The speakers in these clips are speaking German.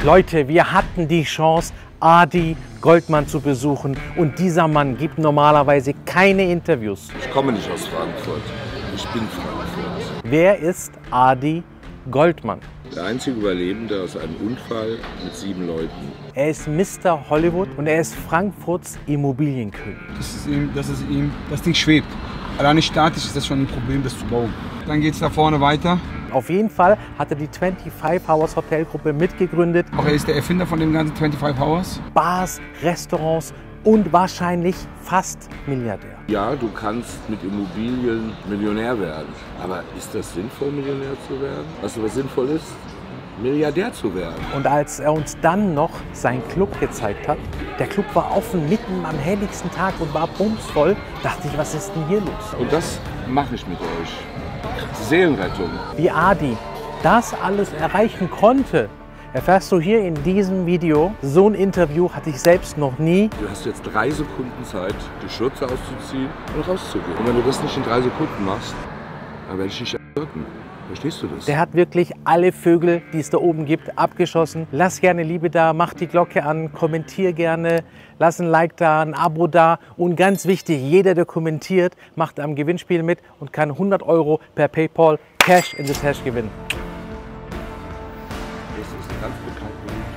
Leute, wir hatten die Chance, Adi Goldman zu besuchen und dieser Mann gibt normalerweise keine Interviews. Ich komme nicht aus Frankfurt, ich bin Frankfurt. Wer ist Adi Goldman? Der einzige Überlebende aus einem Unfall mit 7 Leuten. Er ist Mr. Hollywood und er ist Frankfurts Immobilienkönig. Das Ding schwebt. Alleine statisch ist das schon ein Problem, das zu bauen. Dann geht es da vorne weiter. Auf jeden Fall hat er die 25 Hours Hotelgruppe mitgegründet. Auch er ist der Erfinder von dem ganzen 25 Hours. Bars, Restaurants und wahrscheinlich fast Milliardär. Ja, du kannst mit Immobilien Millionär werden. Aber ist das sinnvoll, Millionär zu werden? Weißt du, was sinnvoll ist? Milliardär zu werden. Und als er uns dann noch seinen Club gezeigt hat, der Club war offen mitten am helligsten Tag und war bumsvoll, dachte ich, was ist denn hier los? Und das mache ich mit euch. Seelenrettung. Wie Adi das alles erreichen konnte, erfährst du hier in diesem Video. So ein Interview hatte ich selbst noch nie. Du hast jetzt 3 Sekunden Zeit, die Schürze auszuziehen und rauszugehen. Und wenn du das nicht in 3 Sekunden machst, dann werde ich dich erwürgen. Verstehst du das? Der hat wirklich alle Vögel, die es da oben gibt, abgeschossen. Lass gerne Liebe da, mach die Glocke an, kommentier gerne, lass ein Like da, ein Abo da. Und ganz wichtig, jeder, der kommentiert, macht am Gewinnspiel mit und kann 100 € per PayPal Cash in the Tash gewinnen. Das ist ein ganz bekannter.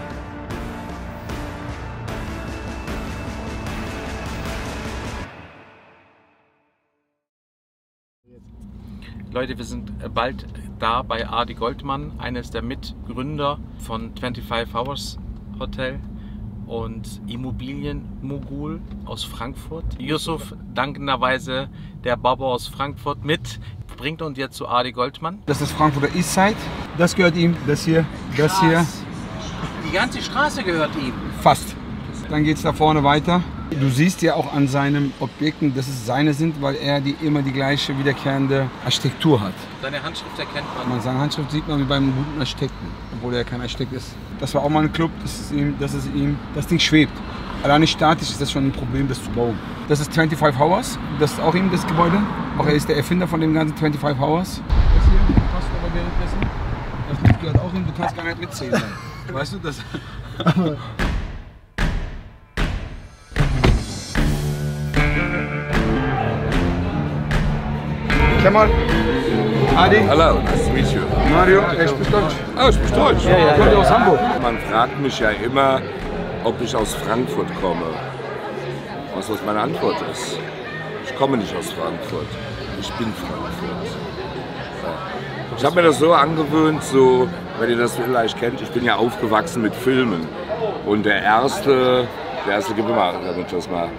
Leute, wir sind bald da bei Adi Goldman, eines der Mitgründer von 25 Hours Hotel und Immobilienmogul aus Frankfurt. Yusuf, dankenderweise der Baba aus Frankfurt mit, bringt uns jetzt zu Adi Goldman. Das ist Frankfurter Eastside. Das gehört ihm, das hier, das hier. Die ganze Straße gehört ihm. Fast. Dann geht es da vorne weiter. Du siehst ja auch an seinen Objekten, dass es seine sind, weil er immer die gleiche wiederkehrende Architektur hat. Seine Handschrift erkennt man. Seine Handschrift sieht man wie beim guten Architekten, obwohl er kein Architekt ist. Das war auch mal ein Club, das Ding schwebt. Alleine statisch ist das schon ein Problem, das zu bauen. Das ist 25 Hours, das ist auch ihm das Gebäude. Auch er ist der Erfinder von dem ganzen 25 Hours. Das hier, passt aber währenddessen. Das gehört auch ihm, du kannst gar nicht mitzählen. Weißt du, das... Come on. Adi. Hallo, nice to meet you. Mario, ich bin Deutsch. Ah, ich bin Deutsch. Ich komme aus Hamburg. Man fragt mich ja immer, ob ich aus Frankfurt komme. Was meine Antwort ist? Ich komme nicht aus Frankfurt. Ich bin Frankfurt. Ja. Ich habe mir das so angewöhnt, so, wenn ihr das vielleicht kennt, ich bin ja aufgewachsen mit Filmen. Und der erste, gib mir mal, damit das mal,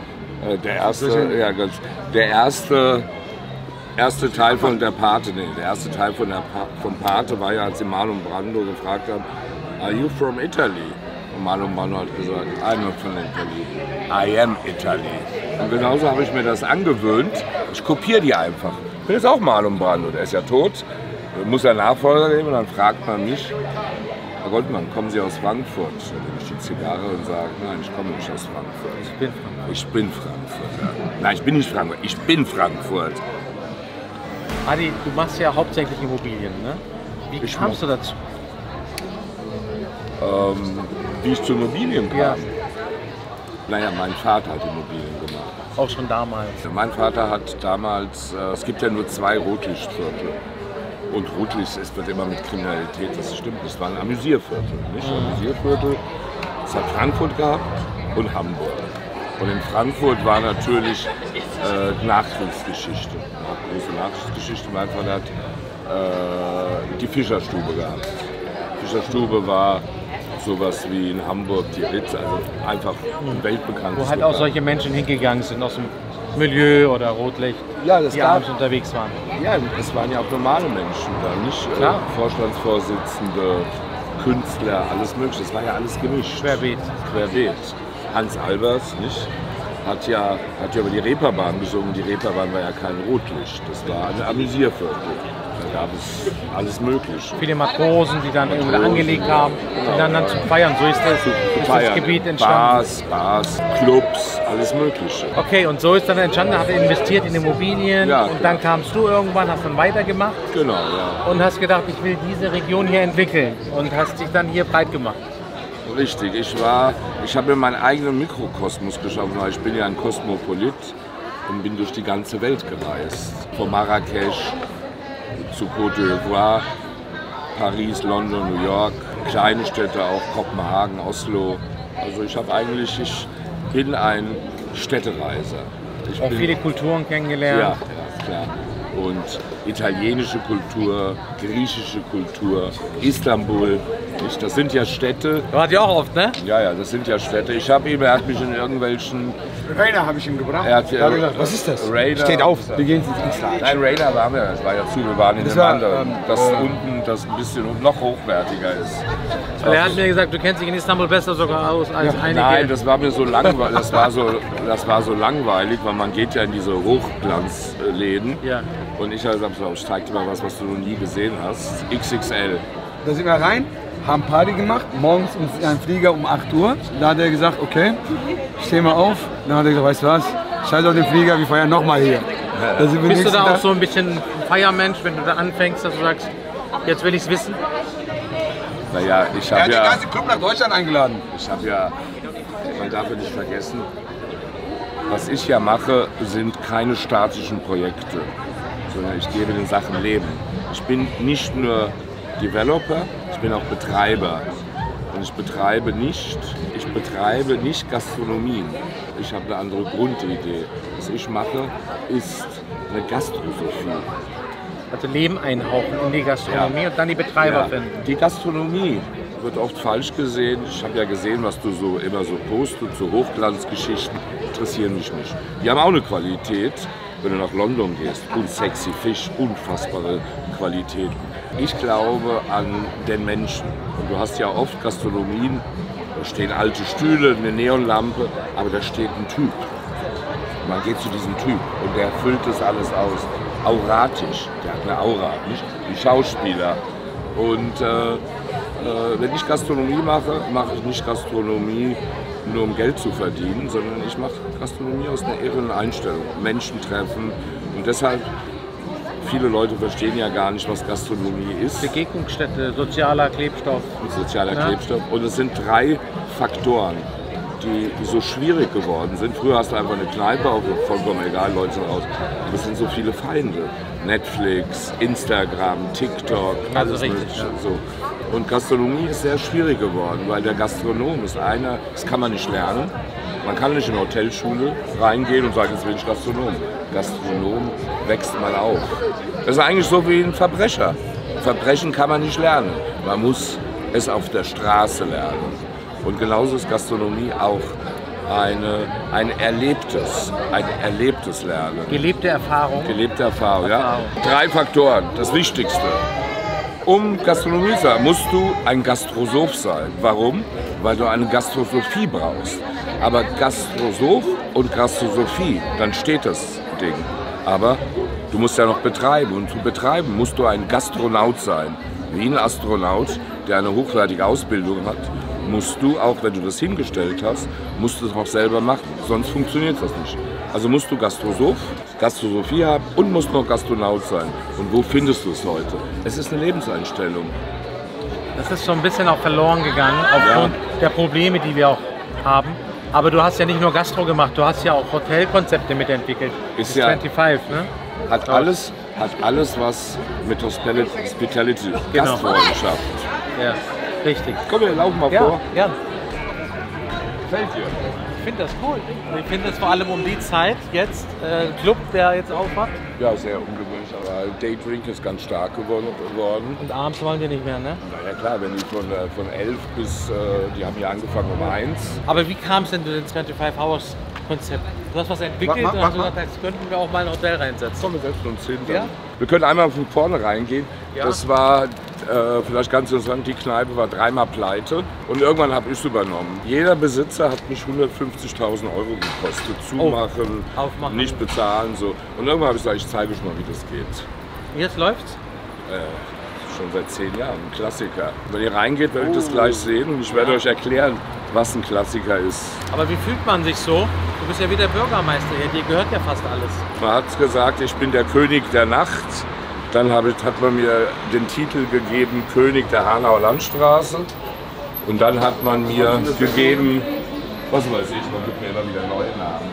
der erste Teil von der Pate, der erste Teil von Pate war ja, als sie Marlon Brando gefragt haben, are you from Italy? Und Marlon Brando hat gesagt, I'm not from Italy, I am Italy. Und genauso habe ich mir das angewöhnt, ich kopiere die einfach. Ich bin jetzt auch Marlon Brando, der ist ja tot, muss ja Nachfolger geben und dann fragt man mich, Herr Goldman, kommen Sie aus Frankfurt? Dann nehme ich die Zigarre und sage, nein, ich komme nicht aus Frankfurt. Ich bin Frankfurt. Ja. Nein, ich bin nicht Frankfurt, ich bin Frankfurt. Adi, du machst ja hauptsächlich Immobilien, ne? Wie kamst du dazu? Wie ich zu Immobilien kam? Ja. Naja, mein Vater hat Immobilien gemacht. Auch schon damals. Mein Vater hat damals, es gibt ja nur 2 Rotlichtviertel. Und Rotlicht wird immer mit Kriminalität, das stimmt, das war ein Amüsierviertel. Nicht? Amüsierviertel, es hat Frankfurt gehabt und Hamburg. Und in Frankfurt war natürlich Nachkriegsgeschichte, große Nachkriegsgeschichte. Mein Vater hat die Fischerstube gehabt. Die Fischerstube war sowas wie in Hamburg die Ritz, also einfach ein weltbekanntes Wo halt auch solche Menschen hingegangen sind aus dem Milieu oder Rotlicht, ja, das die abends unterwegs waren. Ja, es waren ja auch normale Menschen da, nicht Vorstandsvorsitzende, Künstler, alles mögliche. Das war ja alles gemischt. Querbeet. Hans Albers, nicht? Hat ja über die Reeperbahn gesungen. Die Reeperbahn war ja kein Rotlicht, das war ein Amüsierviertel. Da gab es alles Mögliche. Viele Matrosen, die dann irgendwo angelegt haben, die dann zum Feiern. So ist das Gebiet entstanden. Bars, Clubs, alles Mögliche. Okay, und so ist dann entstanden, hat er investiert in Immobilien ja, und dann kamst du irgendwann, hast dann weitergemacht. Genau, ja. Und hast gedacht, ich will diese Region hier entwickeln und hast dich dann hier breit gemacht. Richtig, ich habe mir meinen eigenen Mikrokosmos geschaffen, weil ich bin ja ein Kosmopolit und bin durch die ganze Welt gereist. Von Marrakesch zu Côte d'Ivoire, Paris, London, New York, kleine Städte auch, Kopenhagen, Oslo. Also ich bin ein Städtereiser. Auch viele Kulturen kennengelernt. Ja, klar. Und italienische Kultur, griechische Kultur, Istanbul. Das sind ja Städte. Du warst ja auch oft, ne? Ja, das sind ja Städte. Er hat mich in irgendwelchen... Rainer habe ich ihm gebracht. Er hat gesagt, was ist das? Rainer, steht auf, wir gehen ins Lager. Nein, Rainer waren wir, das war ja zu, wir waren in dem anderen, das unten, das ein bisschen noch hochwertiger ist. Weil er hat mir gesagt, du kennst dich in Istanbul besser sogar aus als einige. Nein, das war mir so langweilig, das war so langweilig, weil man geht ja in diese Hochglanzläden. Ja. Und ich habe gesagt, ich zeig dir mal was du noch nie gesehen hast. XXL. Da sind wir rein, haben Party gemacht, morgens in einem Flieger um 8 Uhr. Da hat er gesagt, okay, steh mal auf. Dann hat er gesagt, weißt du was, scheiß auf den Flieger, wir feiern nochmal hier. Bist du da auch so ein bisschen Feiermensch, wenn du da anfängst, dass du sagst, jetzt will ich es wissen? Naja, ich habe den ganzen Club nach Deutschland eingeladen. Man darf ja nicht vergessen, was ich ja mache, sind keine statischen Projekte, sondern ich gebe den Sachen Leben. Ich bin nicht nur Developer, ich bin auch Betreiber. Und ich betreibe nicht Gastronomien. Ich habe eine andere Grundidee. Was ich mache, ist eine Gastrosophie. Also Leben einhauchen in die Gastronomie und dann die Betreiber finden. Die Gastronomie wird oft falsch gesehen. Ich habe ja gesehen, was du immer so postest, so Hochglanzgeschichten, interessieren mich nicht. Die haben auch eine Qualität, wenn du nach London gehst. Und Sexy Fish, unfassbare Qualitäten. Ich glaube an den Menschen. Und du hast ja oft Gastronomien, da stehen alte Stühle, eine Neonlampe, aber da steht ein Typ. Man geht zu diesem Typ und der füllt das alles aus. Auratisch, der hat eine Aura, nicht wie Schauspieler. Und wenn ich Gastronomie mache, mache ich nicht Gastronomie nur um Geld zu verdienen, sondern ich mache Gastronomie aus einer irren Einstellung. Menschen treffen und deshalb, viele Leute verstehen ja gar nicht, was Gastronomie ist. Begegnungsstätte, sozialer Klebstoff. Sozialer Klebstoff. Und es sind 3 Faktoren, die so schwierig geworden sind. Früher hast du einfach eine Kneipe, auch vollkommen egal, Leute sind raus. Aber es sind so viele Feinde. Netflix, Instagram, TikTok, alles Mögliche. So. Und Gastronomie ist sehr schwierig geworden, weil der Gastronom ist einer, das kann man nicht lernen. Man kann nicht in eine Hotelschule reingehen und sagen, jetzt bin ich Gastronom. Gastronom wächst mal auf. Das ist eigentlich so wie ein Verbrecher. Verbrechen kann man nicht lernen. Man muss es auf der Straße lernen. Und genauso ist Gastronomie auch ein erlebtes Lernen. Gelebte Erfahrung. Gelebte Erfahrung, ja. 3 Faktoren, das Wichtigste. Um Gastronomie zu sein, musst du ein Gastrosoph sein. Warum? Weil du eine Gastrosophie brauchst. Aber Gastrosoph und Gastrosophie, dann steht das Ding. Aber du musst ja noch betreiben. Und zu betreiben musst du ein Gastronaut sein. Wie ein Astronaut, der eine hochwertige Ausbildung hat, musst du, auch wenn du das hingestellt hast, musst du es auch selber machen. Sonst funktioniert das nicht. Also musst du Gastrosophie haben und musst noch Gastronaut sein. Und wo findest du es heute? Es ist eine Lebenseinstellung. Das ist so ein bisschen auch verloren gegangen aufgrund der Probleme, die wir auch haben. Aber du hast ja nicht nur Gastro gemacht, du hast ja auch Hotelkonzepte mitentwickelt. Ist ja 25, ne? Hat alles was mit Hospitality, Gastfreundschaft. Ja, richtig. Komm, wir laufen mal vor. Ja. Gefällt dir? Ich finde das cool. Ich finde das vor allem um die Zeit jetzt, Club, der jetzt aufmacht. Ja, sehr ungewöhnlich, aber Daydrink ist ganz stark geworden. Und abends wollen die nicht mehr, ne? Na ja klar, wenn die von 11 bis, die haben ja angefangen um 1. Aber wie kam es denn zu dem 25 Hours Konzept? Du hast was entwickelt und hast gesagt, jetzt könnten wir auch mal ein Hotel reinsetzen. Komm, wir setzen uns hin. Ja? Wir können einmal von vorne reingehen. Ja. Das war vielleicht ganz interessant, die Kneipe war 3-mal pleite und irgendwann habe ich es übernommen. Jeder Besitzer hat mich 150.000 € gekostet. Zumachen, aufmachen. Nicht bezahlen. So. Und irgendwann habe ich gesagt, ich zeige euch mal, wie das geht. Jetzt läuft's? Schon seit 10 Jahren, ein Klassiker. Wenn ihr reingeht, werdet ihr das gleich sehen und ich werde euch erklären, was ein Klassiker ist. Aber wie fühlt man sich so? Du bist ja wie der Bürgermeister hier, dir gehört ja fast alles. Man hat gesagt, ich bin der König der Nacht. Dann hat man mir den Titel gegeben, König der Hanauer Landstraße. Und dann hat man mir gegeben, was weiß ich, man gibt mir immer wieder neue Namen.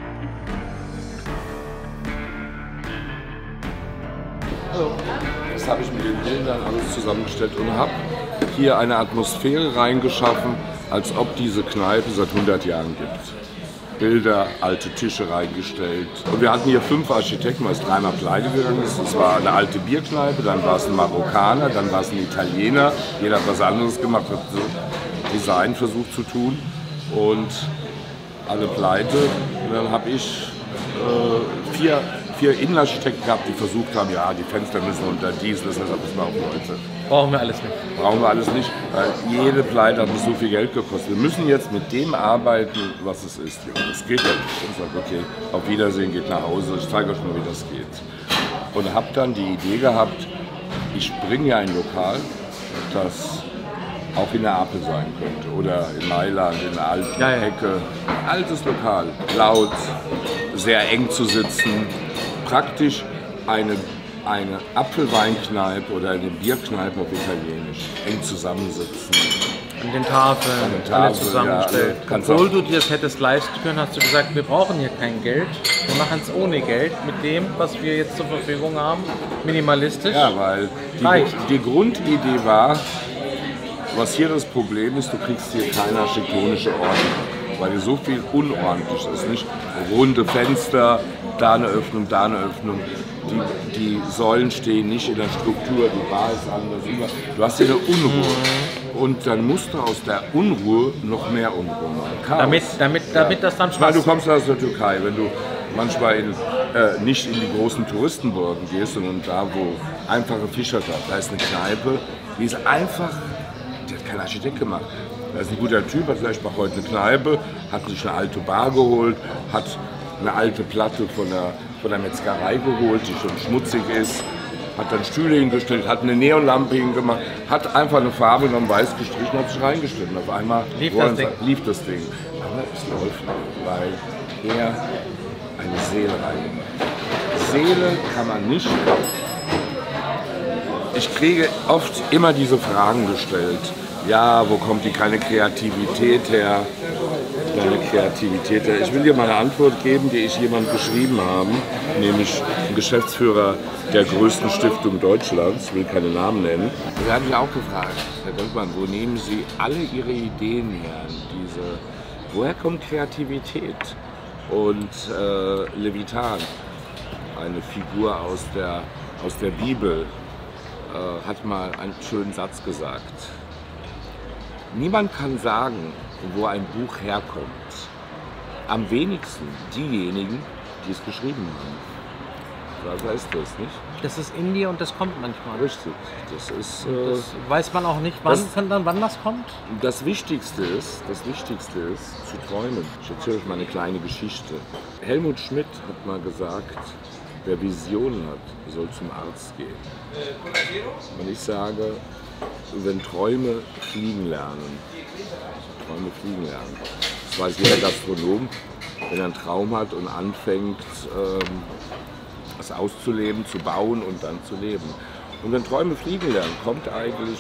Das habe ich mit den Bildern alles zusammengestellt und habe hier eine Atmosphäre reingeschaffen, als ob diese Kneipe seit 100 Jahren gibt. Bilder, alte Tische reingestellt. Und wir hatten hier 5 Architekten, weil es dreimal pleite gegangen ist. Es war eine alte Bierkneipe, dann war es ein Marokkaner, dann war es ein Italiener. Jeder hat was anderes gemacht, hat so Design versucht zu tun. Und alle pleite. Und dann habe ich vier Innenarchitekten gehabt, die versucht haben, ja, die Fenster müssen unter dies, das müssen wir auch heute. Brauchen wir alles nicht. Brauchen wir alles nicht, weil jede Pleite hat uns so viel Geld gekostet. Wir müssen jetzt mit dem arbeiten, was es ist. Ja, das geht ja nicht. Ich sage, okay, auf Wiedersehen, geht nach Hause, ich zeige euch mal, wie das geht. Und habe dann die Idee gehabt, ich bringe ja ein Lokal, das auch in Neapel sein könnte oder in Mailand, in der alten Ecke. Altes Lokal, laut, sehr eng zu sitzen, praktisch eine Apfelweinkneipe oder eine Bierkneipe auf Italienisch, eng zusammensitzen. An den Tafeln, alle zusammengestellt. Ja, Obwohl du dir das hättest leisten können, hast du gesagt, wir brauchen hier kein Geld, wir machen es ohne Geld, mit dem, was wir jetzt zur Verfügung haben, minimalistisch. Ja, weil die Grundidee war, was hier das Problem ist, du kriegst hier keine architektonische Ordnung, weil hier so viel unordentlich ist. Nicht runde Fenster, da eine Öffnung, da eine Öffnung. Die Säulen stehen nicht in der Struktur, die Bar ist anders. Du hast hier eine Unruhe. Und dann musst du aus der Unruhe noch mehr Unruhe machen. Damit das dann Spaß macht. Weil du kommst aus der Türkei, wenn du manchmal nicht in die großen Touristenburgen gehst, sondern da, wo einfache Fischer da ist eine Kneipe, die ist einfach, die hat kein Architekt gemacht. Da ist ein guter Typ, hat gesagt, ich mache heute eine Kneipe, hat sich eine alte Bar geholt, hat eine alte Platte von der Metzgerei geholt, die schon schmutzig ist, hat dann Stühle hingestellt, hat eine Neonlampe hingemacht, hat einfach eine Farbe genommen, weiß gestrichen, hat sich reingestellt. Auf einmal lief das Ding. Aber es läuft, weil er eine Seele reingemacht. Seele kann man nicht kaufen. Ich kriege oft immer diese Fragen gestellt. Ja, wo kommt keine Kreativität her? Deine Kreativität her. Ich will dir mal eine Antwort geben, die ich jemandem geschrieben habe, nämlich ein Geschäftsführer der größten Stiftung Deutschlands, ich will keine Namen nennen. Wir haben mich auch gefragt, Herr Goldmann, wo nehmen Sie alle Ihre Ideen her? Woher kommt Kreativität? Und Levitan, eine Figur aus der Bibel, hat mal einen schönen Satz gesagt. Niemand kann sagen, wo ein Buch herkommt. Am wenigsten diejenigen, die es geschrieben haben. Was heißt das, nicht? Das ist in dir und das kommt manchmal. Richtig. Das weiß man auch nicht, wann das kommt? Das Wichtigste ist, zu träumen. Ich erzähle euch mal eine kleine Geschichte. Helmut Schmidt hat mal gesagt, wer Visionen hat, soll zum Arzt gehen. Und ich sage, wenn Träume fliegen lernen. Das weiß jeder Gastronom, wenn er einen Traum hat und anfängt, es auszuleben, zu bauen und dann zu leben. Und wenn Träume fliegen lernen, kommt eigentlich,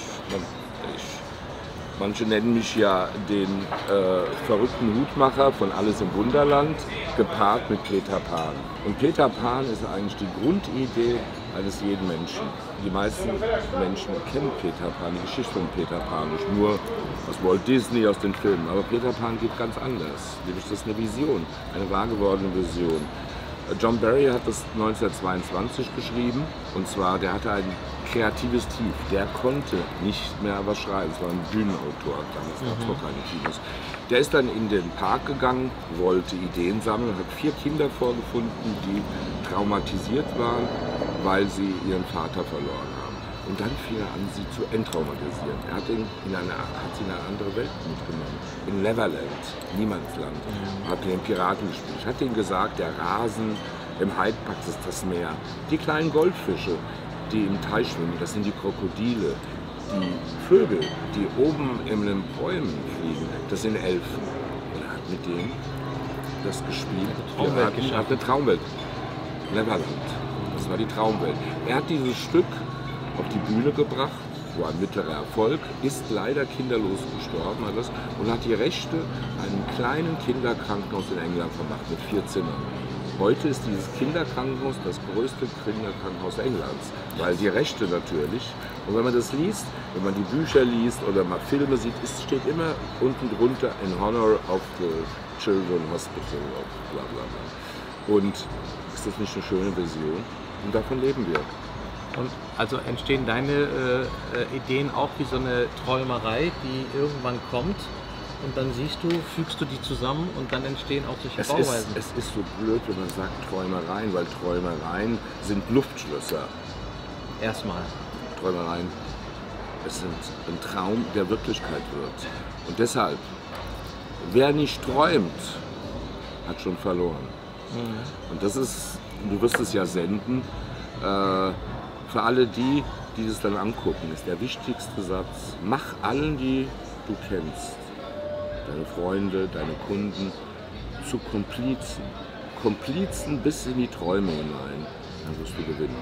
manche nennen mich ja den verrückten Hutmacher von Alice im Wunderland, gepaart mit Peter Pan. Und Peter Pan ist eigentlich die Grundidee eines jeden Menschen. Die meisten Menschen kennen Peter Pan, die Geschichte von Peter Pan, nicht nur aus Walt Disney, aus den Filmen. Aber Peter Pan geht ganz anders. Nämlich das ist eine Vision, eine wahr gewordene Vision. John Barry hat das 1922 geschrieben, und zwar, der hatte ein kreatives Tief. Der konnte nicht mehr was schreiben. Es war ein Bühnenautor, damals gab es noch keine Kinos. Der ist dann in den Park gegangen, wollte Ideen sammeln, hat 4 Kinder vorgefunden, die traumatisiert waren, weil sie ihren Vater verloren haben. Und dann fing er an, sie zu enttraumatisieren. Er hat sie in eine andere Welt mitgenommen. In Neverland, Niemandsland. Hat den Piraten gespielt. Ich hatte ihm gesagt, der Rasen im Hyde Park ist das Meer. Die kleinen Goldfische, die im Teich schwimmen, das sind die Krokodile. Die Vögel, die oben in den Bäumen fliegen, das sind Elfen. Und er hat mit denen das gespielt. Er hat eine Traumwelt. Neverland. Das war die Traumwelt. Er hat dieses Stück auf die Bühne gebracht war ein mittlerer Erfolg, ist leider kinderlos gestorben alles, und hat die Rechte einem kleinen Kinderkrankenhaus in England vermacht mit 4 Zimmern. Heute ist dieses Kinderkrankenhaus das größte Kinderkrankenhaus Englands, weil die Rechte natürlich, und wenn man das liest, wenn man die Bücher liest oder mal Filme sieht, es steht immer unten drunter in honor of the Children's Hospital, bla bla bla. Und ist das nicht eine schöne Vision? Und davon leben wir. Und also entstehen deine Ideen auch wie so eine Träumerei, die irgendwann kommt? Und dann fügst du die zusammen und dann entstehen auch solche Bauweisen. Es ist so blöd, wenn man sagt Träumereien, weil Träumereien sind Luftschlösser. Erstmal. Träumereien, es sind ein Traum, der Wirklichkeit wird. Und deshalb, wer nicht träumt, hat schon verloren. Und das ist, du wirst es ja senden, für alle die es dann angucken, ist der wichtigste Satz: Mach allen, die du kennst, deine Freunde, deine Kunden, zu Komplizen. Komplizen bis in die Träume hinein, dann wirst du gewinnen.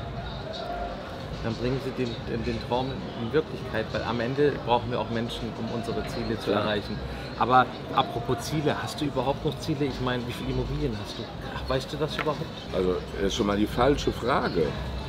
Dann bringen sie den Traum in Wirklichkeit, weil am Ende brauchen wir auch Menschen, um unsere Ziele zu erreichen. Aber apropos Ziele, hast du überhaupt noch Ziele? Ich meine, wie viele Immobilien hast du? Ach, weißt du das überhaupt? Also, das ist schon mal die falsche Frage.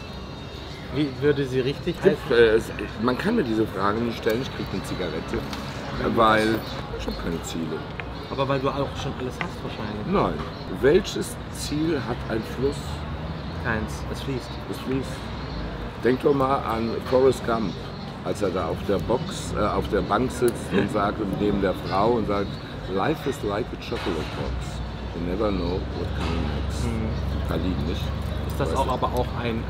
Wie würde sie richtig heißen? Man kann mir diese Frage nicht stellen, ich kriege eine Zigarette, weil ich habe keine Ziele. Aber weil du auch schon alles hast wahrscheinlich. Nein. Welches Ziel hat ein Fluss? Keins, es fließt. Es fließt. Denk doch mal an Forrest Gump, als er da auf der Bank sitzt und sagt, neben der Frau und sagt, Life is like a chocolate box. You never know what coming next. Verlieben nicht. Ist das auch aber auch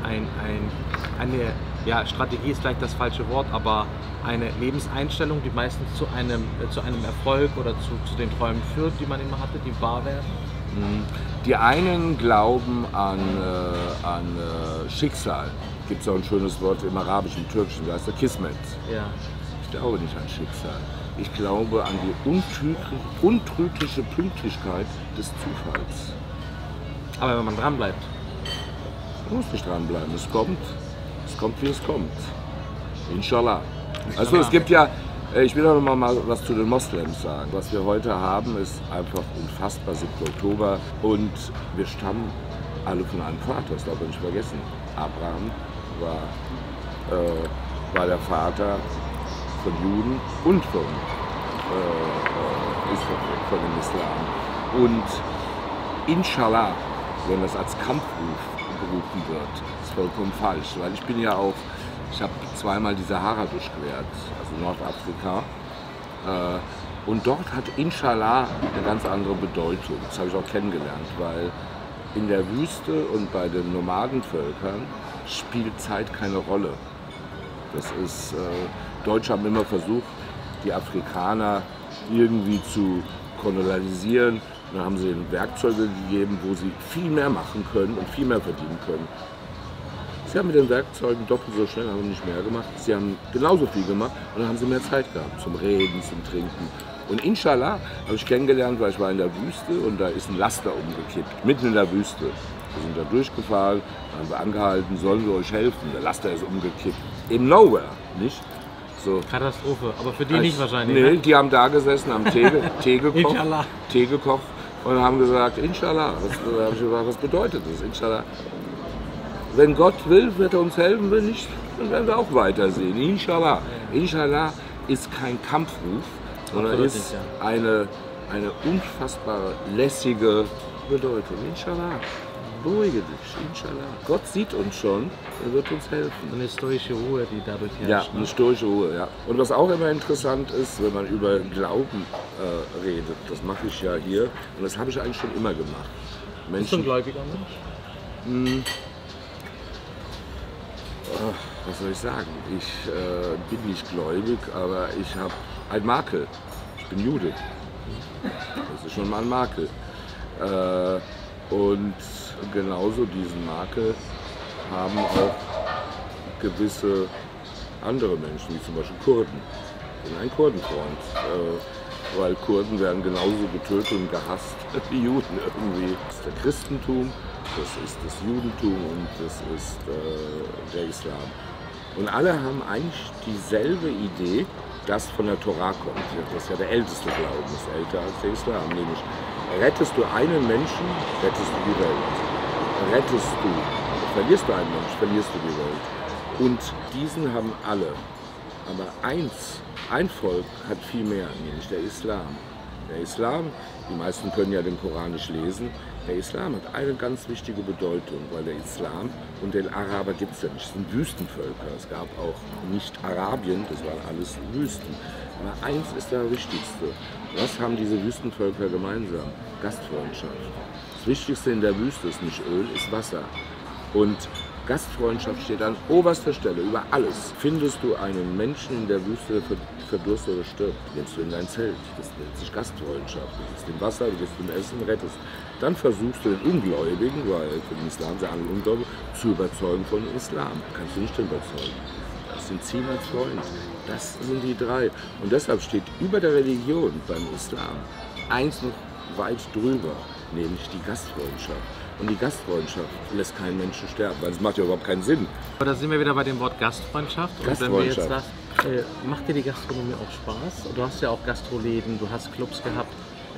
eine, ja, Strategie ist vielleicht das falsche Wort, aber eine Lebenseinstellung, die meistens zu einem Erfolg oder zu den Träumen führt, die man immer hatte, die wahr werden? Die einen glauben an Schicksal. Gibt es auch ein schönes Wort im Arabischen, im Türkischen, das heißt der Kismet. Ja. Ich glaube nicht an Schicksal. Ich glaube an die untrügliche Pünktlichkeit des Zufalls. Aber wenn man dran bleibt. Man muss nicht dranbleiben. Es kommt, wie es kommt. Inshallah. Also es gibt ja, ich will auch noch mal was zu den Moslems sagen. Was wir heute haben, ist einfach unfassbar, 7. Oktober. Und wir stammen alle von einem Vater, das darf man nicht vergessen. Abraham war der Vater von Juden und von dem Islam. Und Inshallah, wenn das als Kampfruf gerufen wird, ist vollkommen falsch, weil ich habe zweimal die Sahara durchquert, also Nordafrika, und dort hat Inshallah eine ganz andere Bedeutung. Das habe ich auch kennengelernt, weil in der Wüste und bei den Nomadenvölkern spielt Zeit keine Rolle. Das ist, Deutsche haben immer versucht, die Afrikaner irgendwie zu kolonialisieren. Dann haben sie ihnen Werkzeuge gegeben, wo sie viel mehr machen können und viel mehr verdienen können. Sie haben mit den Werkzeugen doppelt so schnell, haben nicht mehr gemacht. Sie haben genauso viel gemacht und dann haben sie mehr Zeit gehabt zum Reden, zum Trinken. Und Inshallah habe ich kennengelernt, weil ich war in der Wüste und da ist ein Laster umgekippt, mitten in der Wüste. Wir sind da durchgefahren, haben wir angehalten, sollen wir euch helfen? Der Laster ist umgekippt. Im Nowhere, nicht? So. Katastrophe, aber für die nicht wahrscheinlich. Nee, ne? Die haben da gesessen, haben Tee gekocht und haben gesagt, Inshallah. Da habe ich gesagt, was bedeutet das? Inshallah. Wenn Gott will, wird er uns helfen, wenn nicht, dann werden wir auch weitersehen. Inshallah. Inshallah ist kein Kampfruf, sondern ist eine unfassbar lässige Bedeutung. Inshallah. Beruhige dich, Inshallah. Gott sieht uns schon, er wird uns helfen. Eine stoische Ruhe, die dadurch herrscht. Ja, eine stoische Ruhe, ja. Und was auch immer interessant ist, wenn man über Glauben redet, das mache ich ja hier, und das habe ich eigentlich schon immer gemacht. Bist du ein gläubiger Mensch? Was soll ich sagen? Ich bin nicht gläubig, aber ich habe einen Makel. Ich bin Jude. Das ist schon mal ein Makel. Und genauso diesen Makel haben auch gewisse andere Menschen, wie zum Beispiel Kurden. Ich bin ein Kurdenfreund, weil Kurden werden genauso getötet und gehasst wie Juden irgendwie. Das ist der Christentum, das ist das Judentum und das ist der Islam. Und alle haben eigentlich dieselbe Idee, das von der Tora kommt. Das ist ja der älteste Glauben, ist älter als der Islam. Nämlich, rettest du einen Menschen, rettest du die Welt. Verlierst du einen Menschen, verlierst du die Welt. Und diesen haben alle. Aber ein Volk hat viel mehr, nämlich der Islam. Der Islam, die meisten können ja den Koran nicht lesen, der Islam hat eine ganz wichtige Bedeutung, weil der Islam und den Araber gibt es ja nicht, es sind Wüstenvölker. Es gab auch nicht Arabien, das waren alles Wüsten. Aber eins ist das Wichtigste. Was haben diese Wüstenvölker gemeinsam? Gastfreundschaft. Das Wichtigste in der Wüste ist nicht Öl, ist Wasser. Und Gastfreundschaft steht an oberster Stelle, über alles. Findest du einen Menschen in der Wüste, der verdurstet oder stirbt, gehst du in dein Zelt. Das nennt sich Gastfreundschaft. Du gibst ihm Wasser, du gibst ihm Essen, rettest. Dann versuchst du den Ungläubigen, weil für den Islam sind alle Ungläubige, zu überzeugen von dem Islam. Kannst du nicht überzeugen. Das sind Ziel als Freund. Das sind die drei. Und deshalb steht über der Religion beim Islam eins noch weit drüber, nämlich die Gastfreundschaft. Und die Gastfreundschaft lässt keinen Menschen sterben, weil es macht ja überhaupt keinen Sinn. Aber da sind wir wieder bei dem Wort Gastfreundschaft. Und wenn wir jetzt sagst, macht dir die Gastronomie auch Spaß? Du hast ja auch Gastroläden, du hast Clubs gehabt.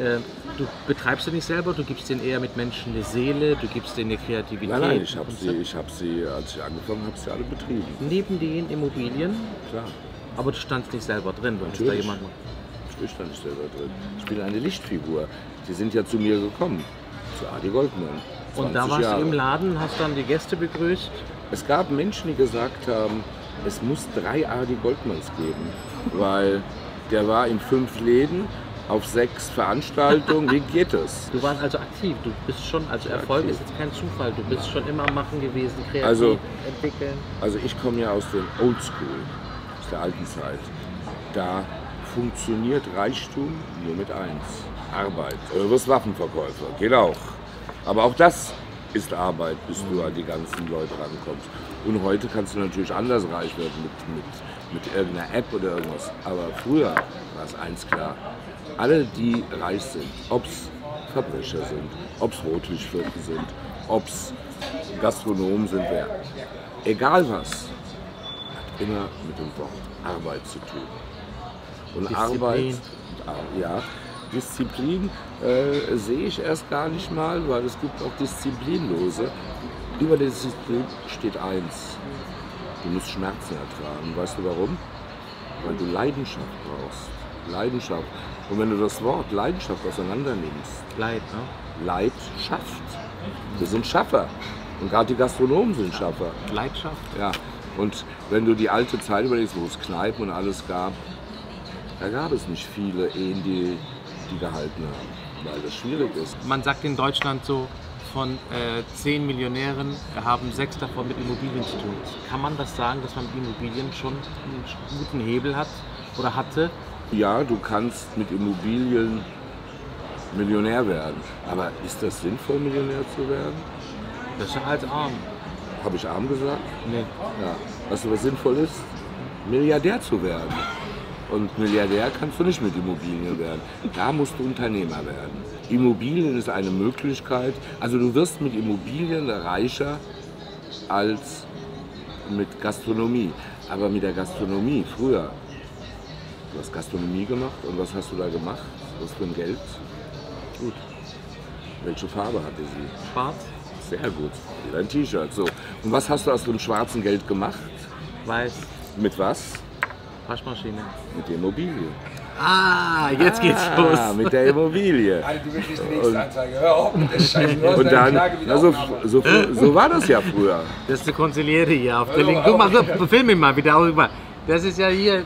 Du betreibst sie nicht selber, du gibst denen eher mit Menschen eine Seele, du gibst denen eine Kreativität. Nein, ich habe sie, als ich angefangen habe, sie alle betrieben. Neben den Immobilien? Klar. Aber du standst nicht selber drin, du hast da jemanden. Ich stand nicht selber drin. Ich bin eine Lichtfigur. Sie sind ja zu mir gekommen, zu Adi Goldmann. Und da warst du im Laden, hast dann die Gäste begrüßt? Es gab Menschen, die gesagt haben, es muss 3 Adi Goldmanns geben, weil der war in 5 Läden auf 6 Veranstaltungen. Wie geht das? Du warst also aktiv, du bist schon, also Erfolg ist jetzt kein Zufall, du bist schon immer am Machen gewesen, kreativ entwickeln. Also ich komme ja aus dem Oldschool, aus der alten Zeit. Da funktioniert Reichtum nur mit eins, Arbeit. Du wirst Waffenverkäufer, geht auch. Aber auch das ist Arbeit, bis du an die ganzen Leute rankommst. Und heute kannst du natürlich anders reich werden mit irgendeiner App oder irgendwas. Aber früher war es eins klar. Alle, die reich sind, ob es Verbrecher sind, ob es Rotlichtviertel sind, ob es Gastronomen sind, egal was, hat immer mit dem Wort Arbeit zu tun. Und Disziplin. Arbeit, ja, Disziplin sehe ich erst gar nicht mal, weil es gibt auch Disziplinlose. Über der Disziplin steht eins: Du musst Schmerzen ertragen. Weißt du warum? Weil du Leidenschaft brauchst. Leidenschaft. Und wenn du das Wort Leidenschaft auseinander nimmst, Leid, ne? Leidenschaft. Wir sind Schaffer. Und gerade die Gastronomen sind Schaffer. Leidenschaft? Ja. Und wenn du die alte Zeit überlegst, wo es Kneipen und alles gab, da gab es nicht viele Ehen, die gehalten haben, weil das schwierig ist. Man sagt in Deutschland so, von 10 Millionären haben 6 davon mit Immobilien zu tun. Kann man das sagen, dass man mit Immobilien schon einen guten Hebel hat oder hatte? Ja, du kannst mit Immobilien Millionär werden. Aber ist das sinnvoll, Millionär zu werden? Besser als arm. Habe ich arm gesagt? Nee. Ja. Weißt du, was sinnvoll ist? Milliardär zu werden. Und Milliardär kannst du nicht mit Immobilien werden. Da musst du Unternehmer werden. Immobilien ist eine Möglichkeit. Also du wirst mit Immobilien reicher als mit Gastronomie. Aber mit der Gastronomie früher. Du hast Gastronomie gemacht und was hast du da gemacht? Was für ein Geld? Gut. Welche Farbe hatte sie? Schwarz? Sehr gut. Dein T-Shirt. So. Und was hast du aus dem schwarzen Geld gemacht? Weiß. Mit was? Waschmaschine. Mit der Immobilie. Ah, jetzt geht's los. Mit der Immobilie. Du willst nicht die nächste Anzeige. Hör auf mit der Scheiße. Und dann, so war das ja früher. Das ist eine Konziliere hier auf der Linken. Guck mal, so, film ihn mal wieder. Das ist ja hier.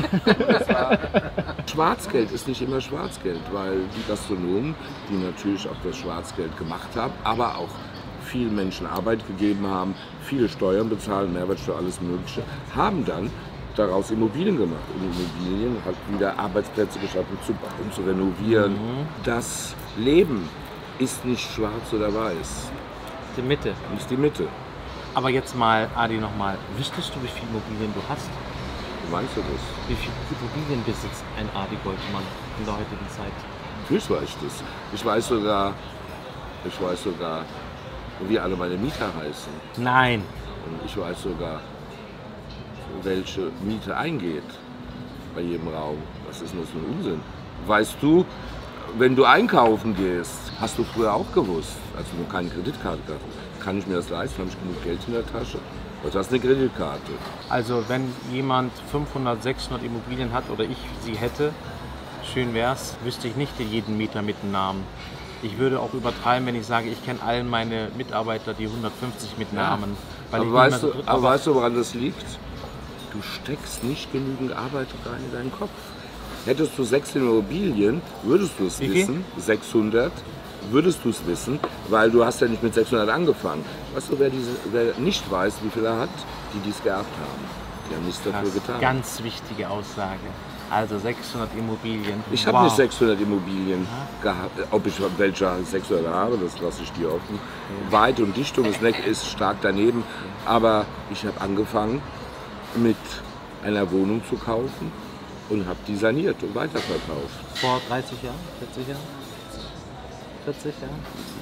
Schwarzgeld ist nicht immer Schwarzgeld, weil die Gastronomen, die natürlich auch das Schwarzgeld gemacht haben, aber auch vielen Menschen Arbeit gegeben haben, viele Steuern bezahlen, Mehrwertsteuer, alles Mögliche, haben dann daraus Immobilien gemacht. Und Immobilien hat wieder Arbeitsplätze geschaffen, zu bauen, zu renovieren. Das Leben ist nicht schwarz oder weiß. Die Mitte. Ist die Mitte. Aber jetzt mal, Adi, nochmal. Wüsstest du, wie viele Immobilien du hast? Wie meinst du das? Wie viel Immobilien besitzt ein Adi Goldmann in der heutigen Zeit? Natürlich weiß ich das. Ich weiß sogar, wie alle meine Mieter heißen. Nein. Und ich weiß sogar, welche Miete eingeht bei jedem Raum. Was ist denn das für ein Unsinn? Weißt du, wenn du einkaufen gehst, hast du früher auch gewusst, als du noch keine Kreditkarte gehabt hast, kann ich mir das leisten, habe ich genug Geld in der Tasche? Du hast eine Kreditkarte. Also wenn jemand 500, 600 Immobilien hat oder ich sie hätte, schön wär's, wüsste ich nicht jeden Mieter mit Namen. Ich würde auch übertreiben, wenn ich sage, ich kenne all meine Mitarbeiter, die 150 mit Namen. Weil Aber weißt du, woran das liegt? Du steckst nicht genügend Arbeit rein in deinen Kopf. Hättest du 6 Immobilien, würdest du es wissen, 600, würdest du es wissen, weil du hast ja nicht mit 600 angefangen. Weißt du, wer nicht weiß, wie viel er hat? Die es geerbt haben. Die haben nichts dafür getan. Ganz wichtige Aussage. Also 600 Immobilien. Ich habe nicht 600 Immobilien gehabt. Ob ich welche 600 habe, das lasse ich dir offen. Weite und Dichtung ist stark daneben. Aber ich habe angefangen mit einer Wohnung zu kaufen und habe die saniert und weiterverkauft. Vor 30 Jahren? 40 Jahren? 40 Jahren?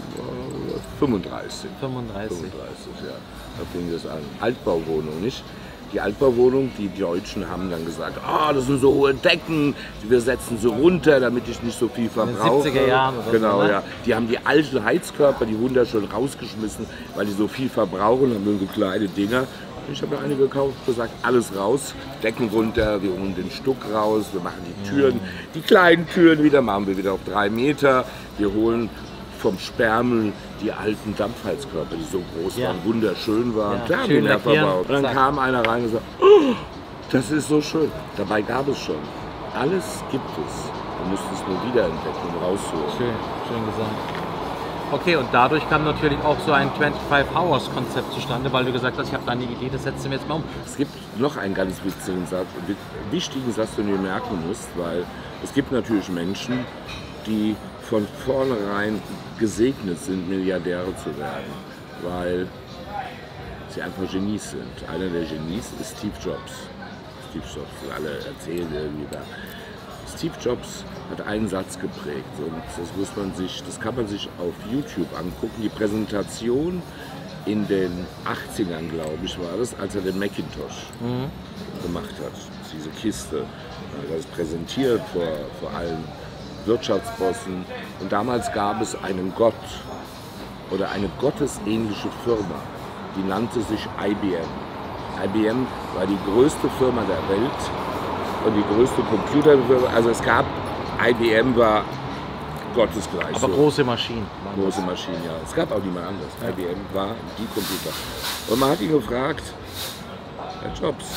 35. 35, ja. Da fing das an. Altbauwohnung, nicht? Die Altbauwohnung, die Deutschen haben dann gesagt, das sind so hohe Decken, wir setzen sie runter, damit ich nicht so viel verbrauche. In den 70er Jahren oder genau, so, ne? Ja. Die haben die alten Heizkörper, die wunderschön rausgeschmissen, weil die so viel verbrauchen, haben so kleine Dinger. Ich habe eine gekauft, gesagt, alles raus, Decken runter, wir holen den Stuck raus, wir machen die Türen, die kleinen Türen wieder, machen wir wieder auf 3 Meter, wir holen vom Sperrmüll die alten Dampfheizkörper, die so groß waren, wunderschön waren. Ja, Klar, haben schön wir verbaut. Und dann kam einer rein und sagte, das ist so schön. Dabei gab es schon. Alles gibt es. Du musst es nur wiederentdecken und rausholen. Schön gesagt. Okay, und dadurch kam natürlich auch so ein 25-Hours-Konzept zustande, weil du gesagt hast, ich habe da eine Idee, das setzen wir jetzt mal um. Es gibt noch einen ganz wichtigen Satz, den du merken musst, weil es gibt natürlich Menschen, die von vornherein gesegnet sind, Milliardäre zu werden, weil sie einfach Genies sind. Einer der Genies ist Steve Jobs. Steve Jobs, alle erzählen irgendwie da. Steve Jobs hat einen Satz geprägt und das kann man sich auf YouTube angucken. Die Präsentation in den 80ern, glaube ich, war das, als er den Macintosh gemacht hat. Diese Kiste. Er hat das präsentiert vor allen Wirtschaftsbossen. Und damals gab es einen Gott oder eine gottesähnliche Firma, die nannte sich IBM. IBM war die größte Firma der Welt und die größte Computerfirma. Also IBM war gottesgleich. Aber große Maschinen. Große Maschinen, ja. Es gab auch niemand anderes. Ja. IBM war die Computer. Und man hat ihn gefragt, Herr Jobs,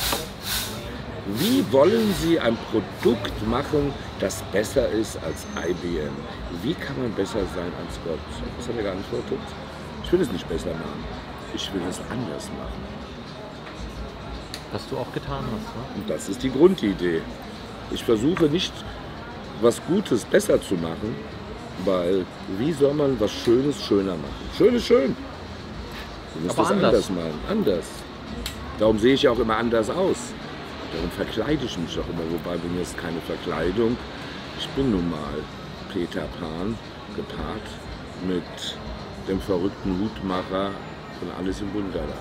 wie wollen Sie ein Produkt machen, das besser ist als IBM? Wie kann man besser sein als Gott? Was hat er geantwortet? Ich will es nicht besser machen. Ich will es anders machen. Was du auch getan hast, ne? Und das ist die Grundidee. Ich versuche nicht, was Gutes besser zu machen, weil wie soll man was Schönes schöner machen? Schön ist schön. Du musst es anders machen. Anders. Darum sehe ich ja auch immer anders aus. Darum verkleide ich mich auch immer, wobei bei mir ist keine Verkleidung. Ich bin nun mal Peter Pan, gepaart mit dem verrückten Hutmacher von Alice im Wunderland.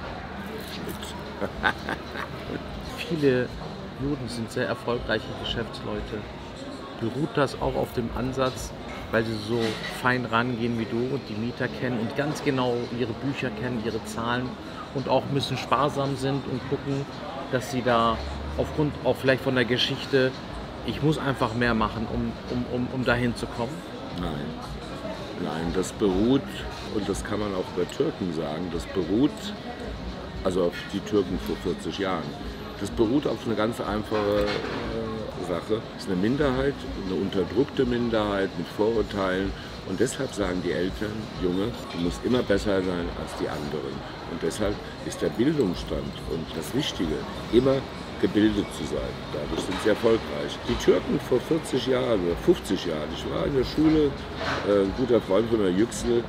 Viele Juden sind sehr erfolgreiche Geschäftsleute. Beruht das auch auf dem Ansatz, weil sie so fein rangehen wie du und die Mieter kennen und ganz genau ihre Bücher kennen, ihre Zahlen und auch ein bisschen sparsam sind und gucken, dass sie da aufgrund auch vielleicht von der Geschichte, ich muss einfach mehr machen, um dahin zu kommen? Nein, das beruht, und das kann man auch über Türken sagen, das beruht, also auf die Türken vor 40 Jahren, das beruht auf eine ganz einfache Sache. Es ist eine Minderheit, eine unterdrückte Minderheit mit Vorurteilen. Und deshalb sagen die Eltern, Junge, du musst immer besser sein als die anderen. Und deshalb ist der Bildungsstand und das Wichtige, immer gebildet zu sein. Dadurch sind sie erfolgreich. Die Türken vor 40 Jahren oder 50 Jahren, ich war in der Schule, ein guter Freund von mir, Yüksel,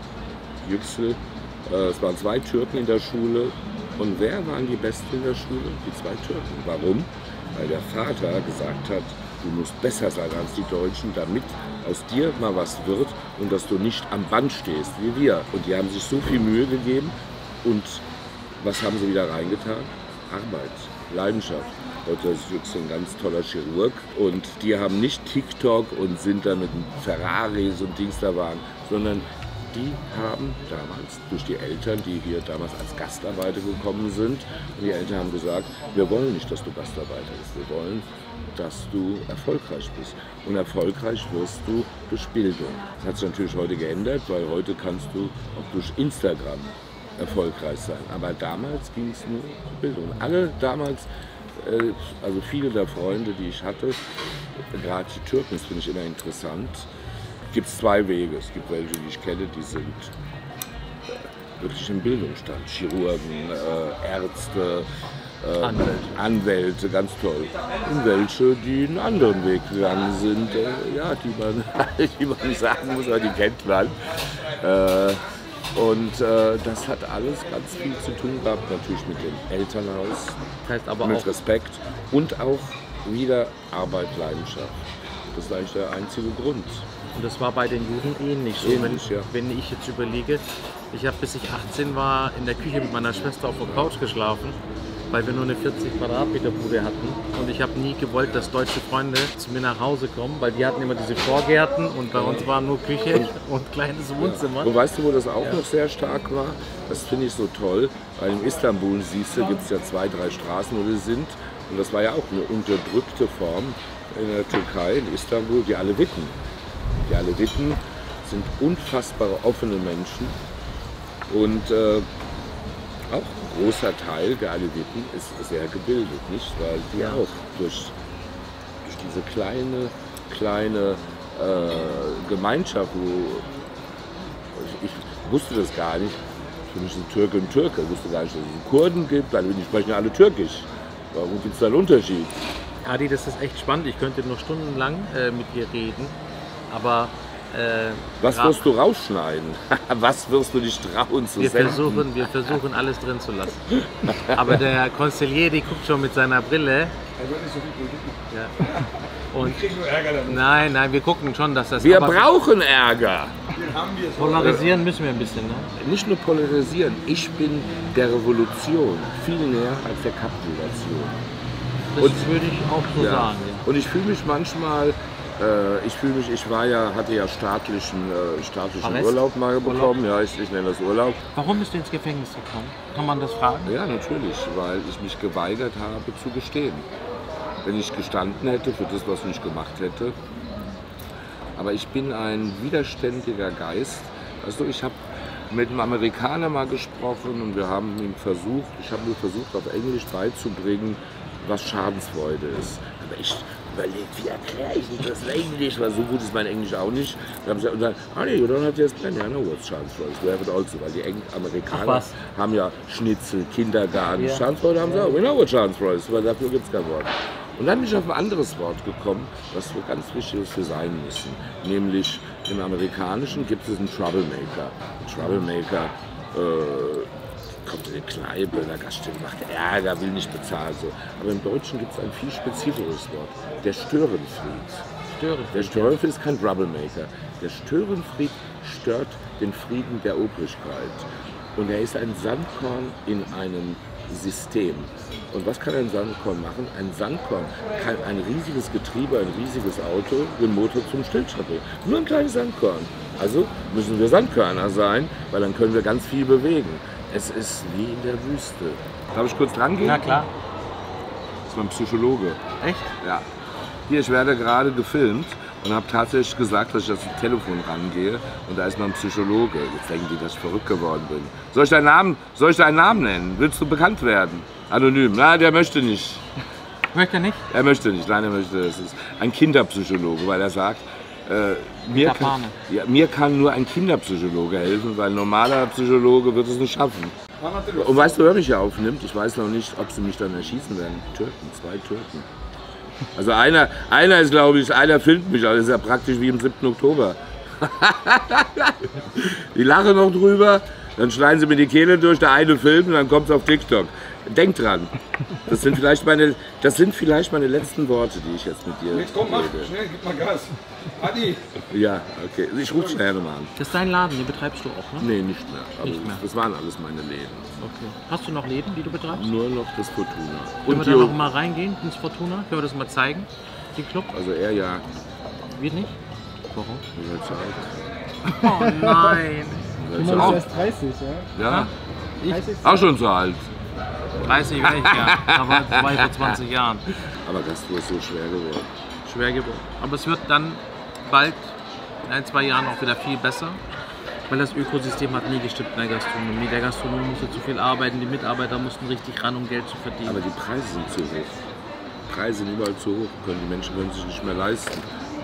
es waren 2 Türken in der Schule. Und wer waren die Besten in der Schule? Die 2 Türken. Warum? Weil der Vater gesagt hat, du musst besser sein als die Deutschen, damit aus dir mal was wird und dass du nicht am Band stehst wie wir. Und die haben sich so viel Mühe gegeben und was haben sie wieder reingetan? Arbeit. Leidenschaft. Heute ist Jux ein ganz toller Chirurg und die haben nicht TikTok und sind da mit Ferraris und Dings da waren, sondern die haben damals durch die Eltern, die hier damals als Gastarbeiter gekommen sind, und die Eltern haben gesagt, wir wollen nicht, dass du Gastarbeiter bist, wir wollen, dass du erfolgreich bist. Und erfolgreich wirst du durch Bildung. Das hat sich natürlich heute geändert, weil heute kannst du auch durch Instagram erfolgreich sein. Aber damals ging es nur um Bildung. Alle damals, also viele der Freunde, die ich hatte, gerade die Türken, das finde ich immer interessant, gibt es zwei Wege. Es gibt welche, die ich kenne, die sind wirklich im Bildungsstand. Chirurgen, Ärzte, Anwälte, ganz toll. Und welche, die einen anderen Weg gegangen sind, ja, die man nicht sagen muss, aber die kennt man. Das hat alles ganz viel zu tun gehabt, natürlich mit dem Elternhaus, Das heißt aber mit auch, Respekt und auch wieder Arbeit, Leidenschaft. Das ist eigentlich der einzige Grund. und das war bei den Juden ähnlich. So, Ähnlich, ja. wenn ich jetzt überlege, ich habe bis ich 18 war in der Küche mit meiner Schwester auf der Couch geschlafen, weil wir nur eine 40 Quadratmeter Bude hatten. Und ich habe nie gewollt, dass deutsche Freunde zu mir nach Hause kommen, weil die hatten immer diese Vorgärten und bei uns war nur Küche und kleines Wohnzimmer. Und weißt du, wo das auch noch sehr stark war? Das finde ich so toll, weil in Istanbul, siehst du, gibt es ja 2, 3 Straßen, wo wir sind. Und das war ja auch eine unterdrückte Form in der Türkei, in Istanbul, die Aleviten. Die Aleviten sind unfassbare offene Menschen und auch ein großer Teil der Aleviten ist sehr gebildet, nicht? Weil die Ja. auch durch diese kleine Gemeinschaft, wo ich wusste das gar nicht, für mich sind Türke und Türke, ich wusste gar nicht, dass es einen Kurden gibt, die sprechen ja alle Türkisch. Warum gibt es da einen Unterschied? Adi, das ist echt spannend. Ich könnte noch stundenlang mit dir reden, aber Was wirst du rausschneiden? Was wirst du dich trauen zu wir senden? versuchen alles drin zu lassen. Aber der Consigliere guckt schon mit seiner Brille. Er wird nicht so viel Politik machen. Ja. Und Ich krieg nur Ärger damit. nein, wir gucken schon, dass das. Wir aber brauchen Ärger. Den haben wir so. polarisieren müssen wir ein bisschen, ne? Nicht nur polarisieren. Ich bin der Revolution viel näher als der Kapitulation. Das würde ich auch so Ja. sagen. Ja. Und ich fühle mich manchmal, hatte ja staatlichen Arrest? Urlaub mal bekommen. Ja, ich nenne das Urlaub. Warum bist du ins Gefängnis gekommen? Kann man das fragen? Ja, natürlich, weil ich mich geweigert habe zu gestehen. Wenn ich gestanden hätte für das, was ich gemacht hätte. Aber ich bin ein widerständiger Geist. Also ich habe mit einem Amerikaner mal gesprochen und ich habe mir versucht, auf Englisch beizubringen, was Schadensfreude ist. Aber ich überlegt, wie erkläre ich denn das in Englisch? Weil so gut ist mein Englisch auch nicht. Wir haben gesagt, nee, you don't have to explain. I know what's Schadensfreude is. We have it also. Weil die Amerikaner haben ja Schnitzel, Kindergarten. Ja. Schadensfreude haben sie auch. We know what Schadensfreude is, weil dafür gibt es kein Wort. Und dann bin ich auf ein anderes Wort gekommen, was so ganz wichtig ist für sein müssen. Nämlich im Amerikanischen gibt es einen Troublemaker. Ein Troublemaker kommt in die Kneipe, der Gastgeber macht Ärger, will nicht bezahlen. So. Aber im Deutschen gibt es ein viel spezifischeres Wort, der Störenfried. Der Störenfried ist kein Troublemaker. Der Störenfried stört den Frieden der Obrigkeit. Und er ist ein Sandkorn in einem System. Und was kann ein Sandkorn machen? Ein Sandkorn kann ein riesiges Getriebe, ein riesiges Auto, den Motor zum Stillstand bringen. Nur ein kleines Sandkorn. Also müssen wir Sandkörner sein, weil dann können wir ganz viel bewegen. Es ist wie in der Wüste. Darf ich kurz dran gehen? Na klar. Das ist mein Psychologe. Echt? Ja. Hier, ich werde gerade gefilmt und habe tatsächlich gesagt, dass ich ans Telefon rangehe und da ist mein Psychologe. Jetzt denken die, dass ich verrückt geworden bin. Soll ich deinen Namen nennen? Willst du bekannt werden? Anonym. Na, der möchte nicht. Möchte er nicht? Er möchte nicht. Nein, er möchte. Es ist ein Kinderpsychologe, weil er sagt, mir kann nur ein Kinderpsychologe helfen, weil ein normaler Psychologe wird es nicht schaffen. Und weißt du, wer mich hier aufnimmt? Ich weiß noch nicht, ob sie mich dann erschießen werden. Türken, 2 Türken. Also einer ist, glaube ich, einer filmt mich, also ist ja praktisch wie im 7. Oktober. Die lachen noch drüber, dann schneiden sie mir die Kehle durch, der eine filmt und dann kommt es auf TikTok. Denk dran. Das sind vielleicht meine letzten Worte, die ich jetzt mit dir Jetzt komm, mach rede. schnell, gib mal Gas. Adi! Ja, okay. Ich rufe schnell nochmal an. Das ist dein Laden, den betreibst du auch, ne? Nee, nicht mehr. Aber Nicht mehr. Das waren alles meine Läden. Okay. Hast du noch Läden, die du betreibst? Nur noch das Fortuna. Können wir die da noch mal reingehen ins Fortuna? Können wir das mal zeigen? Den Club? Also er ja. Wird nicht? Warum? Ihr seid zu alt. Oh nein! Ihr seid zu alt. erst 30, ja? Ja, Ich? auch schon zu alt. 30 wäre ich ja. Aber das war ich vor 20 Jahren. Aber Gastro ist so schwer geworden. Schwer geworden. Aber es wird dann bald, in 1-2 Jahren auch wieder viel besser. Weil das Ökosystem hat nie gestimmt in der Gastronomie. Der Gastronom musste zu viel arbeiten, die Mitarbeiter mussten richtig ran, um Geld zu verdienen. Aber die Preise sind zu hoch. Die Preise sind überall zu hoch. Die Menschen können sich nicht mehr leisten.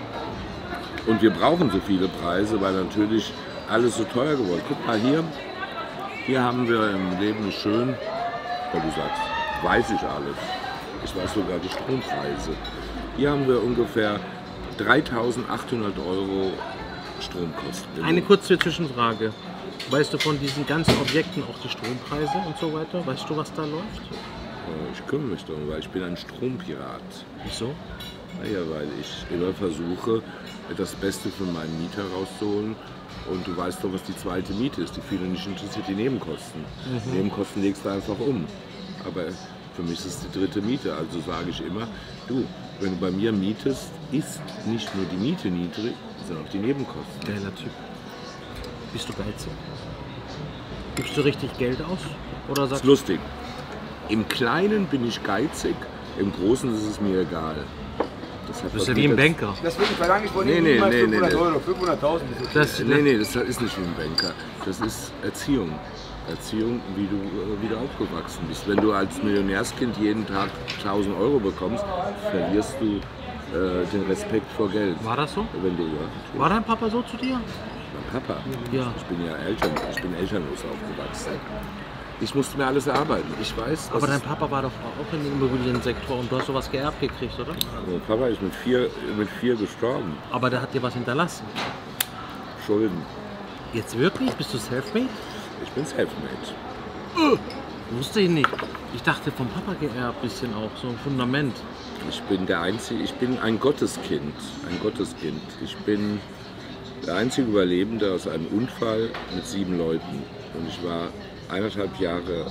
Und wir brauchen so viele Preise, weil natürlich alles so teuer geworden ist. Guck mal hier haben wir im Leben nicht schön, weil du sagst, weiß ich alles. Ich weiß sogar die Strompreise. Hier haben wir ungefähr 3.800 € Stromkosten. Eine kurze Zwischenfrage. Weißt du von diesen ganzen Objekten auch die Strompreise und so weiter? Weißt du, was da läuft? Ich kümmere mich darum, weil ich bin ein Strompirat. Wieso? Naja, weil ich immer versuche, das Beste für meinen Mieter rauszuholen. Und du weißt doch, was die zweite Miete ist. Die viele nicht interessiert, die Nebenkosten. Nebenkosten legst du einfach um. Aber für mich ist es die dritte Miete. Also sage ich immer, du, wenn du bei mir mietest, ist nicht nur die Miete niedrig, sondern auch die Nebenkosten. Geiler Typ. Bist du geizig? Gibst du richtig Geld aus? Oder Das sagst ist lustig. Im Kleinen bin ich geizig, im Großen ist es mir egal. Das hat du bist was ja wie mit ein der- Banker. Deswegen verlange ich von Nee, Ihnen nee, niemals nee, 500 nee. Euro, 500.000. Das, Nee, das ist nicht wie ein Banker. Das ist Erziehung. Erziehung, wie du aufgewachsen bist. Wenn du als Millionärskind jeden Tag 1.000 € bekommst, verlierst du den Respekt vor Geld. War das so? Wenn du, War dein Papa so zu dir? mein Papa, Ja. ich bin elternlos aufgewachsen. Ich musste mir alles erarbeiten. Ich weiß, Aber was dein Papa war doch auch im Immobiliensektor und du hast sowas geerbt gekriegt, oder? mein Papa ist mit vier gestorben. Aber der hat dir was hinterlassen. Schulden. Jetzt wirklich? Bist du selfmade? Ich bin selfmade. Wusste ich nicht. Ich dachte vom Papa geerbt, bisschen auch, so ein Fundament. Ich bin der Einzige, ich bin ein Gotteskind. Ein Gotteskind. Ich bin der einzige Überlebende aus einem Unfall mit 7 Leuten. Und ich war 1,5 Jahre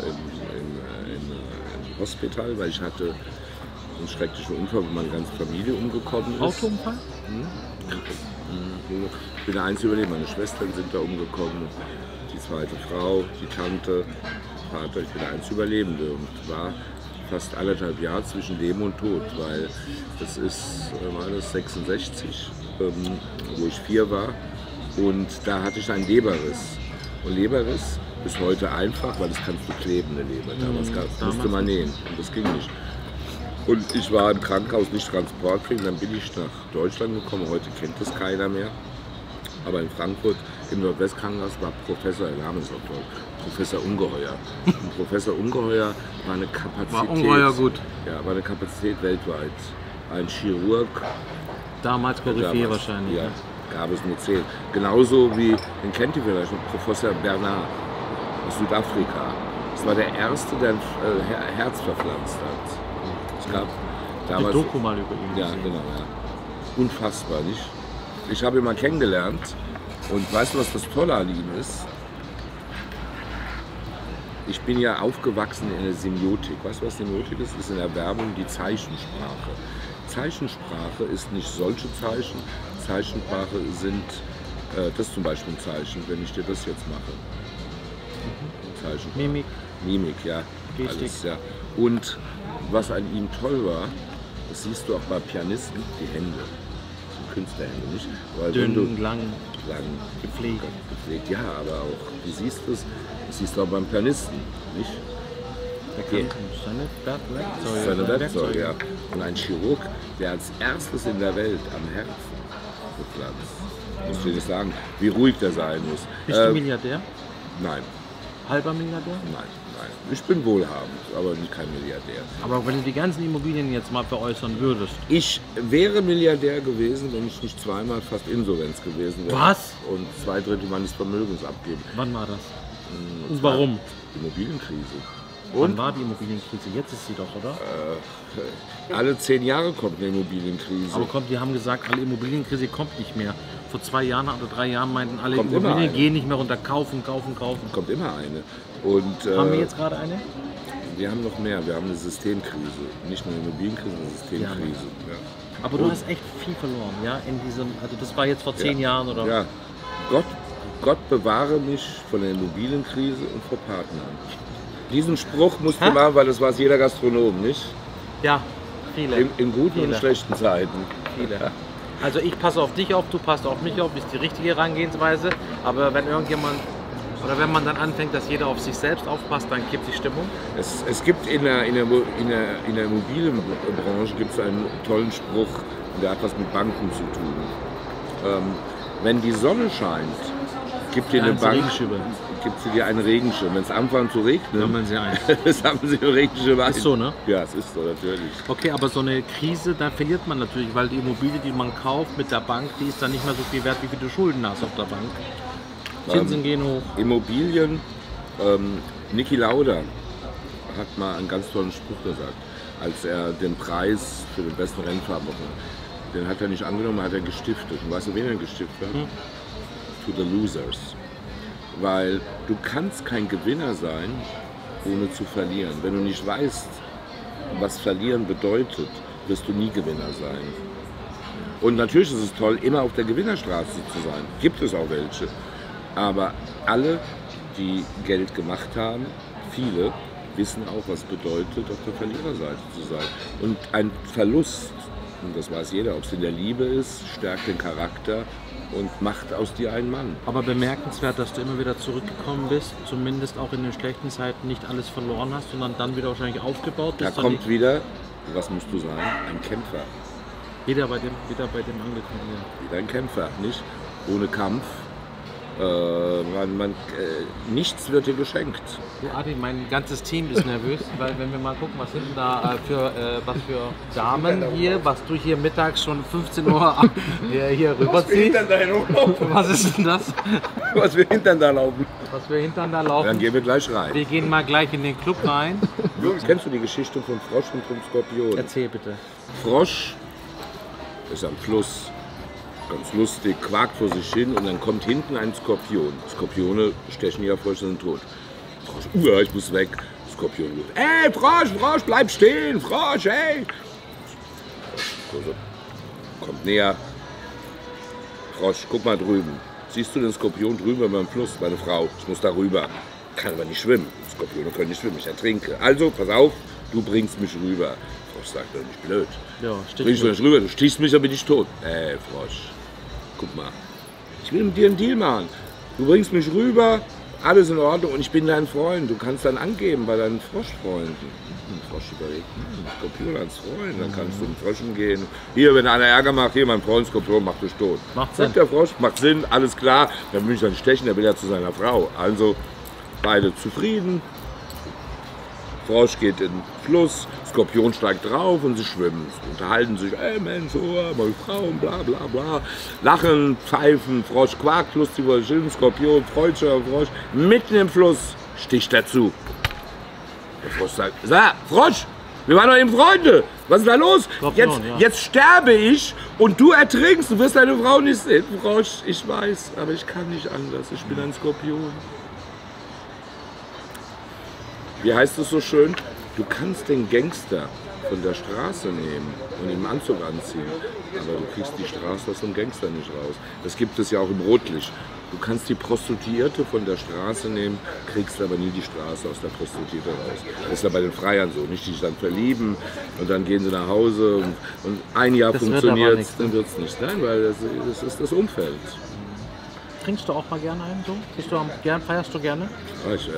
im Hospital, weil ich hatte einen schrecklichen Unfall, wo meine ganze Familie umgekommen ist. Autounfall? Ich bin der einzige Überlebende. Meine Schwestern sind da umgekommen, die zweite Frau, die Tante, Vater. Ich bin der einzige Überlebende und war fast 1,5 Jahre zwischen Leben und Tod, weil das ist alles 66, wo ich 4 war, und da hatte ich einen Leberriss. Und Leberriss ist heute einfach, weil das kannst du kleben, eine Leber. Damals musste man nähen und das ging nicht. Und ich war im Krankenhaus nicht transportfähig, dann bin ich nach Deutschland gekommen. Heute kennt das keiner mehr. Aber in Frankfurt im Nordwestkrankenhaus war Professor, der Name ist auch toll, Professor Ungeheuer. Und Professor Ungeheuer war eine Kapazität. War Ungeheuer gut. Ja, war eine Kapazität weltweit. Ein Chirurg. Damals Koryphäe damals, wahrscheinlich. Ja, ne? gab es nur 10. Genauso wie, den kennt ihr vielleicht noch, Professor Bernard aus Südafrika. Das war der Erste, der ein Herz verpflanzt hat. Es gab Eine damals. Doku mal über ihn Ja, gesehen. genau. Ja. Unfassbar, nicht? Ich habe ihn mal kennengelernt und weißt du, was das Tolle an ihm ist? Ich bin ja aufgewachsen in der Semiotik. Weißt du, was Semiotik ist? Das ist in der Werbung die Zeichensprache. Zeichensprache ist nicht solche Zeichen. Zeichensprache sind, das ist zum Beispiel ein Zeichen, wenn ich dir das jetzt mache. Zeichen. Mimik. Mimik, ja. Gestik. Alles, ja. Und was an ihm toll war, das siehst du auch bei Pianisten, die Hände. Das sind Künstlerhände, nicht? Weil wenn Dünn, du lang. gepflegt. Ja, aber auch, wie siehst du es? Das siehst du auch beim Pianisten, nicht? Der kann seine Das ist seine Werkzeuge, ja. Und ein Chirurg, der als erstes in der Welt am Herzen gepflanzt. Muss ich dir nicht sagen, wie ruhig der sein muss. Bist du Milliardär? Nein, Halber Milliardär? nein. Ich bin wohlhabend, aber kein Milliardär. Aber wenn du die ganzen Immobilien jetzt mal veräußern würdest. Ich wäre Milliardär gewesen, wenn ich nicht zweimal fast insolvenz gewesen wäre. Was? Und 2/3 meines Vermögens abgeben. Wann war das? Und warum? Immobilienkrise. Wann war die Immobilienkrise? Jetzt ist sie doch, oder? Alle 10 Jahre kommt eine Immobilienkrise. Aber kommt, die haben gesagt, alle Immobilienkrise kommt nicht mehr. Vor 2 Jahren oder 3 Jahren meinten alle, Kommt immer Immobilien eine. gehen nicht mehr runter, kaufen. Kommt immer eine. Und, Haben wir jetzt gerade eine? wir haben noch mehr. Wir haben eine Systemkrise. Nicht nur eine Immobilienkrise, eine Systemkrise. Ja. Aber du hast echt viel verloren, ja? In diesem, also das war jetzt vor 10 Jahren, oder? Ja. Gott bewahre mich von der Immobilienkrise und vor Partnern. Diesen Spruch musst du machen, weil das weiß jeder Gastronom, nicht? Ja, viele. In guten Viele. und schlechten Zeiten. Viele. Also ich passe auf dich auf, du passt auf mich auf, ist die richtige Herangehensweise. Aber wenn irgendjemand, oder wenn man dann anfängt, dass jeder auf sich selbst aufpasst, dann kippt die Stimmung. Es gibt in der Immobilienbranche gibt's einen tollen Spruch, der hat was mit Banken zu tun. Wenn die Sonne scheint, gibt dir eine Bank, gibt sie dir einen Regenschirm. Wenn es anfängt zu regnen, Sammeln sie ein. das haben sie einen Regenschirm ein. Ist so, ne? Ja, es ist so, natürlich. Okay, aber so eine Krise, da verliert man natürlich, weil die Immobilie, die man kauft mit der Bank, die ist dann nicht mehr so viel wert, wie viel du Schulden hast auf der Bank. Zinsen gehen hoch. Immobilien, Niki Lauda hat mal einen ganz tollen Spruch gesagt, als er den Preis für den besten Rennfahrer bekommen hat. Den hat er nicht angenommen, hat er gestiftet. Und weißt du, wen er gestiftet hat? To the losers. Weil du kannst kein Gewinner sein, ohne zu verlieren. Wenn du nicht weißt, was verlieren bedeutet, wirst du nie Gewinner sein. Und natürlich ist es toll, immer auf der Gewinnerstraße zu sein. Gibt es auch welche. Aber alle, die Geld gemacht haben, viele, wissen auch, was bedeutet, auf der Verliererseite zu sein. Und ein Verlust, und das weiß jeder, ob es in der Liebe ist, stärkt den Charakter und macht aus dir einen Mann. Aber bemerkenswert, dass du immer wieder zurückgekommen bist, zumindest auch in den schlechten Zeiten nicht alles verloren hast, sondern dann wieder wahrscheinlich aufgebaut bist. Da kommt wieder, was musst du sein? Ein Kämpfer. Wieder bei dem angekommen, ja. Wieder ein Kämpfer, nicht? Ohne Kampf. Nichts wird dir geschenkt. Du Adi, mein ganzes Team ist nervös, weil wenn wir mal gucken, was sind denn da was für Damen hier, was du hier mittags schon 15 Uhr hier rüberziehst. Was ist denn das? Was wir hinten da laufen. Was wir hinten da laufen. Dann gehen wir gleich rein. Wir gehen mal gleich in den Club rein. Kennst du die Geschichte von Frosch und vom Skorpion? Erzähl bitte. Frosch ist am Fluss, ganz lustig, quakt vor sich hin und dann kommt hinten ein Skorpion. Skorpione stechen ja Frösche, sind tot. Frosch, ich muss weg. Skorpion ruft, ey Frosch, bleib stehen, Frosch, ey. Also, kommt näher. Frosch, guck mal drüben. Siehst du den Skorpion drüben beim Fluss, meine Frau? Ich muss da rüber. Kann aber nicht schwimmen. Skorpione können nicht schwimmen, ich ertrinke. Also, pass auf, du bringst mich rüber. Frosch sagt, doch nicht blöd. Ja, Bringst du nicht rüber, du stichst mich, dann bin ich tot. Frosch, guck mal. Ich will mit dir einen Deal machen. Du bringst mich rüber, alles in Ordnung und ich bin dein Freund. Du kannst dann angeben bei deinen Froschfreunden. Frosch überlegt, Skorpion als Freund, dann kannst du mit Fröschen gehen. Hier, wenn einer Ärger macht, hier, mein Freund Skorpion macht dich tot. Macht Sinn. Sagt der Frosch, macht Sinn, alles klar. Dann will ich dann stechen, der will ja zu seiner Frau. Also, beide zufrieden. Frosch geht in den Fluss, Skorpion steigt drauf und sie schwimmen. Sie unterhalten sich, ey Mensch, meine Frau, bla bla bla. Lachen, pfeifen, Frosch quakt lustig vor sich hin, Skorpion freut sich auf Frosch. Mitten im Fluss sticht er zu. Der Frosch sagt, sag, Frosch, wir waren doch eben Freunde. Was ist da los? Skorpion, Jetzt sterbe ich und du ertrinkst, du wirst deine Frau nicht sehen. Frosch, ich weiß, aber ich kann nicht anders, ich bin ein Skorpion. Wie heißt es so schön? Du kannst den Gangster von der Straße nehmen und ihm Anzug anziehen, aber du kriegst die Straße aus dem Gangster nicht raus. Das gibt es ja auch im Rotlicht. Du kannst die Prostituierte von der Straße nehmen, kriegst aber nie die Straße aus der Prostituierte raus. Das ist ja bei den Freiern so, nicht die sich dann verlieben und dann gehen sie nach Hause und ein Jahr funktioniert es, dann wird es nicht. Nein, weil das ist das Umfeld. Trinkst du auch mal gerne einen so? Feierst du gerne? Ja,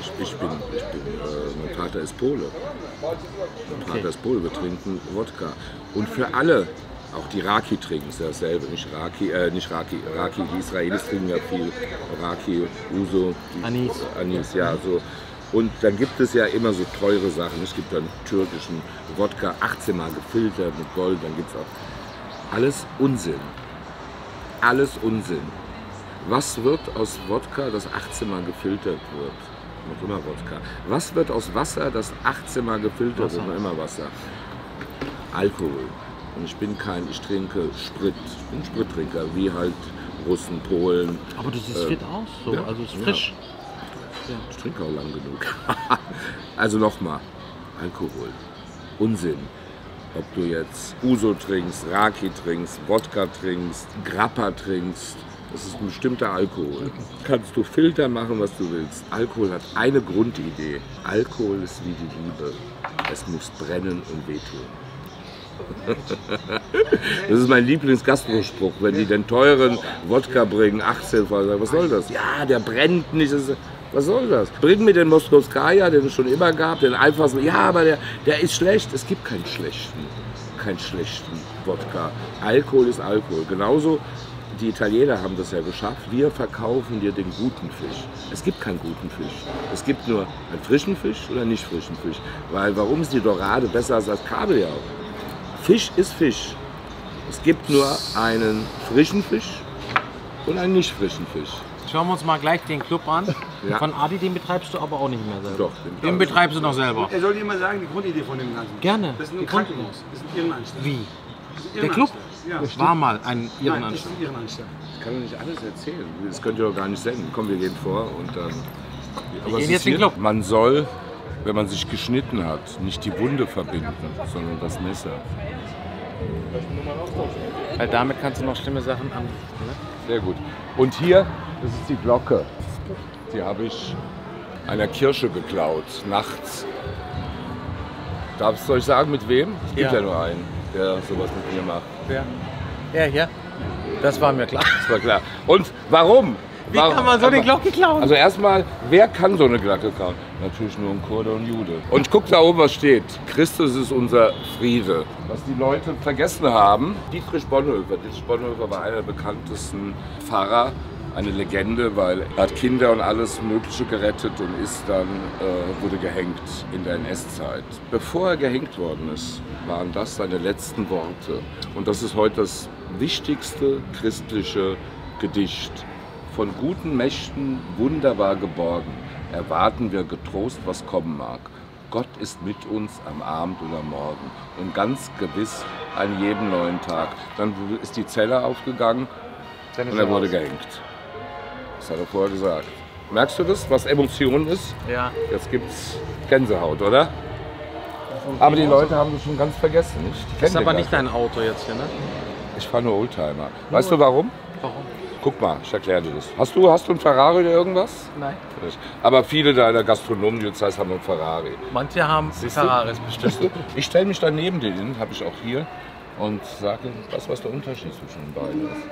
mein Vater ist Pole. Mein Vater ist Pole, wir trinken Wodka. Und für alle, auch die Raki trinken, ist ja dasselbe. Nicht Raki, die Israelis trinken ja viel Raki, Uso, Anis, ja, so. Und dann gibt es ja immer so teure Sachen. Es gibt dann türkischen Wodka, 18 Mal gefiltert mit Gold, dann gibt es auch alles Unsinn. Alles Unsinn. Was wird aus Wodka, das 18 Mal gefiltert wird? noch immer Wodka. Was wird aus Wasser, das 18 Mal gefiltert ist, noch immer Wasser? Alkohol. Und ich trinke Sprit. Ich bin Sprittrinker, wie halt Russen, Polen. Aber du siehst fit aus, so. Ja, Also ist frisch. Ja. Ich trinke auch lang genug. Also nochmal, Alkohol. Unsinn. Ob du jetzt Uso trinkst, Raki trinkst, Wodka trinkst, Grappa trinkst, das ist ein bestimmter Alkohol. Kannst du Filter machen, was du willst. Alkohol hat eine Grundidee. Alkohol ist wie die Liebe. Es muss brennen und wehtun. Das ist mein Lieblingsgastrospruch, wenn die den teuren Wodka bringen, 18 Fall, was soll das? Ja, der brennt nicht. Was soll das? Bring mir den Moskowskaja, den es schon immer gab, den einfachsten. Ja, aber der ist schlecht. Es gibt keinen schlechten Wodka. Alkohol ist Alkohol. Genauso, die Italiener haben das ja geschafft. Wir verkaufen dir den guten Fisch. Es gibt keinen guten Fisch. Es gibt nur einen frischen Fisch oder nicht frischen Fisch. Weil warum ist die Dorade besser als das Kabeljau? Fisch ist Fisch. Es gibt nur einen frischen Fisch und einen nicht frischen Fisch. Schauen wir uns mal gleich den Club an. Ja. Von Adi, den betreibst du aber auch nicht mehr selber. Doch, Den betreibst du noch selber. Er soll dir mal sagen, die Grundidee von dem Ganzen. Gerne. Das ist ein Krankenhaus. Das ist ein Irrenanstalt. Wie? Das ist ein Der Club Irrenanstalt. Ja. war mal ein Nein, das Irrenanstalt. ist ein Irrenanstalt. Ich kann doch nicht alles erzählen. Das könnt ihr doch gar nicht senden. Komm, wir gehen vor und dann. Wir gehen jetzt in den Club. Man soll, wenn man sich geschnitten hat, nicht die Wunde verbinden, sondern das Messer. Weil damit kannst du noch schlimme Sachen an. Ne? Sehr gut. Und hier, das ist die Glocke. Die habe ich einer Kirche geklaut, nachts. Darfst du euch sagen, mit wem? Es gibt ja nur einen, der sowas mit mir macht. Wer? Er hier? Das war mir klar. Das war klar. Und warum? Wie kann man so eine Glocke klauen? Also erstmal, wer kann so eine Glocke klauen? Natürlich nur ein Kurde und Jude. Und guck da oben, was steht. Christus ist unser Friede. Was die Leute vergessen haben, Dietrich Bonhoeffer. Dietrich Bonhoeffer war einer der bekanntesten Pfarrer. Eine Legende, weil er hat Kinder und alles Mögliche gerettet und ist dann, wurde gehängt in der NS-Zeit. Bevor er gehängt worden ist, waren das seine letzten Worte. Und das ist heute das wichtigste christliche Gedicht. Von guten Mächten wunderbar geborgen, erwarten wir getrost, was kommen mag. Gott ist mit uns am Abend oder Morgen und ganz gewiss an jedem neuen Tag. Dann ist die Zelle aufgegangen und er wurde gehängt. Das hat er vorher gesagt. Merkst du das, was Emotion ist? Ja. Jetzt gibt's Gänsehaut, oder? Aber die Leute haben das schon ganz vergessen. Das ist aber nicht dein Auto jetzt hier, ne? Ich fahre nur Oldtimer. Weißt du warum? Warum? Guck mal, ich erkläre dir das. Hast du einen Ferrari oder irgendwas? Nein. Aber viele deiner Gastronomen, die du zeigst, haben einen Ferrari. Manche haben Ferraris bestimmt. Ich stelle mich dann neben den, habe ich auch hier, und sage, was der Unterschied zwischen den beiden ist.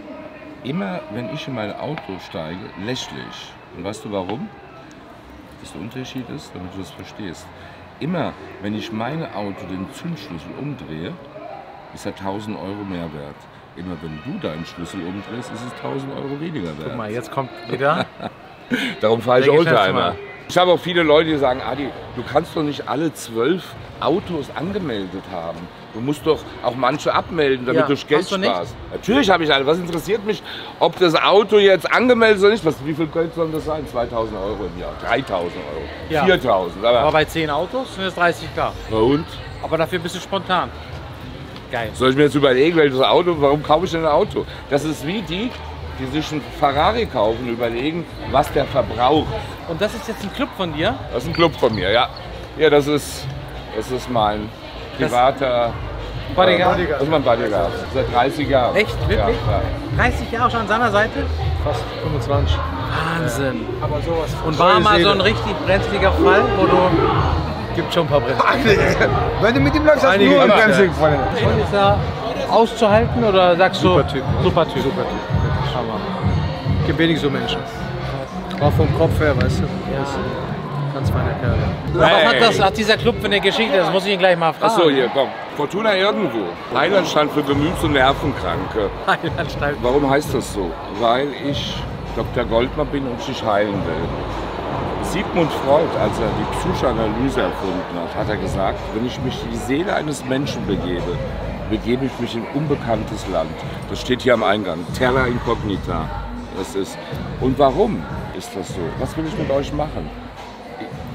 Immer, wenn ich in mein Auto steige, lächle ich. Und weißt du warum? Was der Unterschied ist, damit du das verstehst. Immer, wenn ich mein Auto den Zündschlüssel umdrehe, ist er 1.000 € mehr wert. Immer wenn du deinen Schlüssel umdrehst, ist es 1.000 € weniger wert. Guck mal, jetzt kommt wieder. Darum fahre ich Der Oldtimer. Geschäftsmann. Ich habe auch viele Leute, die sagen, Adi, du kannst doch nicht alle 12 Autos angemeldet haben. Du musst doch auch manche abmelden, damit Ja, du Geld hast du nicht? sparst. Natürlich habe ich alle. Was interessiert mich, ob das Auto jetzt angemeldet ist oder nicht? Wie viel Geld soll das sein? 2.000 € im Jahr, 3.000 €, Ja. 4.000. Aber bei 10 Autos sind es 30 K. Na und? Aber dafür bist du spontan. Geil. Soll ich mir jetzt überlegen, welches Auto, warum kaufe ich denn ein Auto? Das ist wie die sich einen Ferrari kaufen und überlegen, was der verbraucht. Und das ist jetzt ein Club von dir? Das ist ein Club von mir, ja. Ja, das ist mein privater Bodyguard? Das ist mein Bodyguard. Seit 30 Jahren. Echt? Wirklich? Ja. 30 Jahre schon an seiner Seite? Fast 25. Wahnsinn. Aber sowas. Und war mal so ein richtig brenzliger Fall, wo du... Gibt schon ein paar Bremsen. Wenn du mit ihm läufst, hast du Einige nur eine gemacht, Bremse ja. gefallen. Und ist er auszuhalten oder sagst du... Super Typ. Super Typ. Super Typ. Hammer. Gibt wenig so Menschen. Auch vom Kopf her, weißt du. Ja. Ganz feiner Kerl. Was hat dieser Club für eine Geschichte? Das muss ich ihn gleich mal fragen. Achso, hier, komm. Fortuna irgendwo. Heiland stand für Gemüts- und Nervenkranke. Heilanstalt. Warum heißt das so? Weil ich Dr. Goldmann bin und dich heilen will. Sigmund Freud, als er die Psychoanalyse erfunden hat, hat er gesagt, wenn ich mich in die Seele eines Menschen begebe ich mich in unbekanntes Land. Das steht hier am Eingang. Terra incognita. Das ist. Und warum ist das so? Was will ich mit euch machen?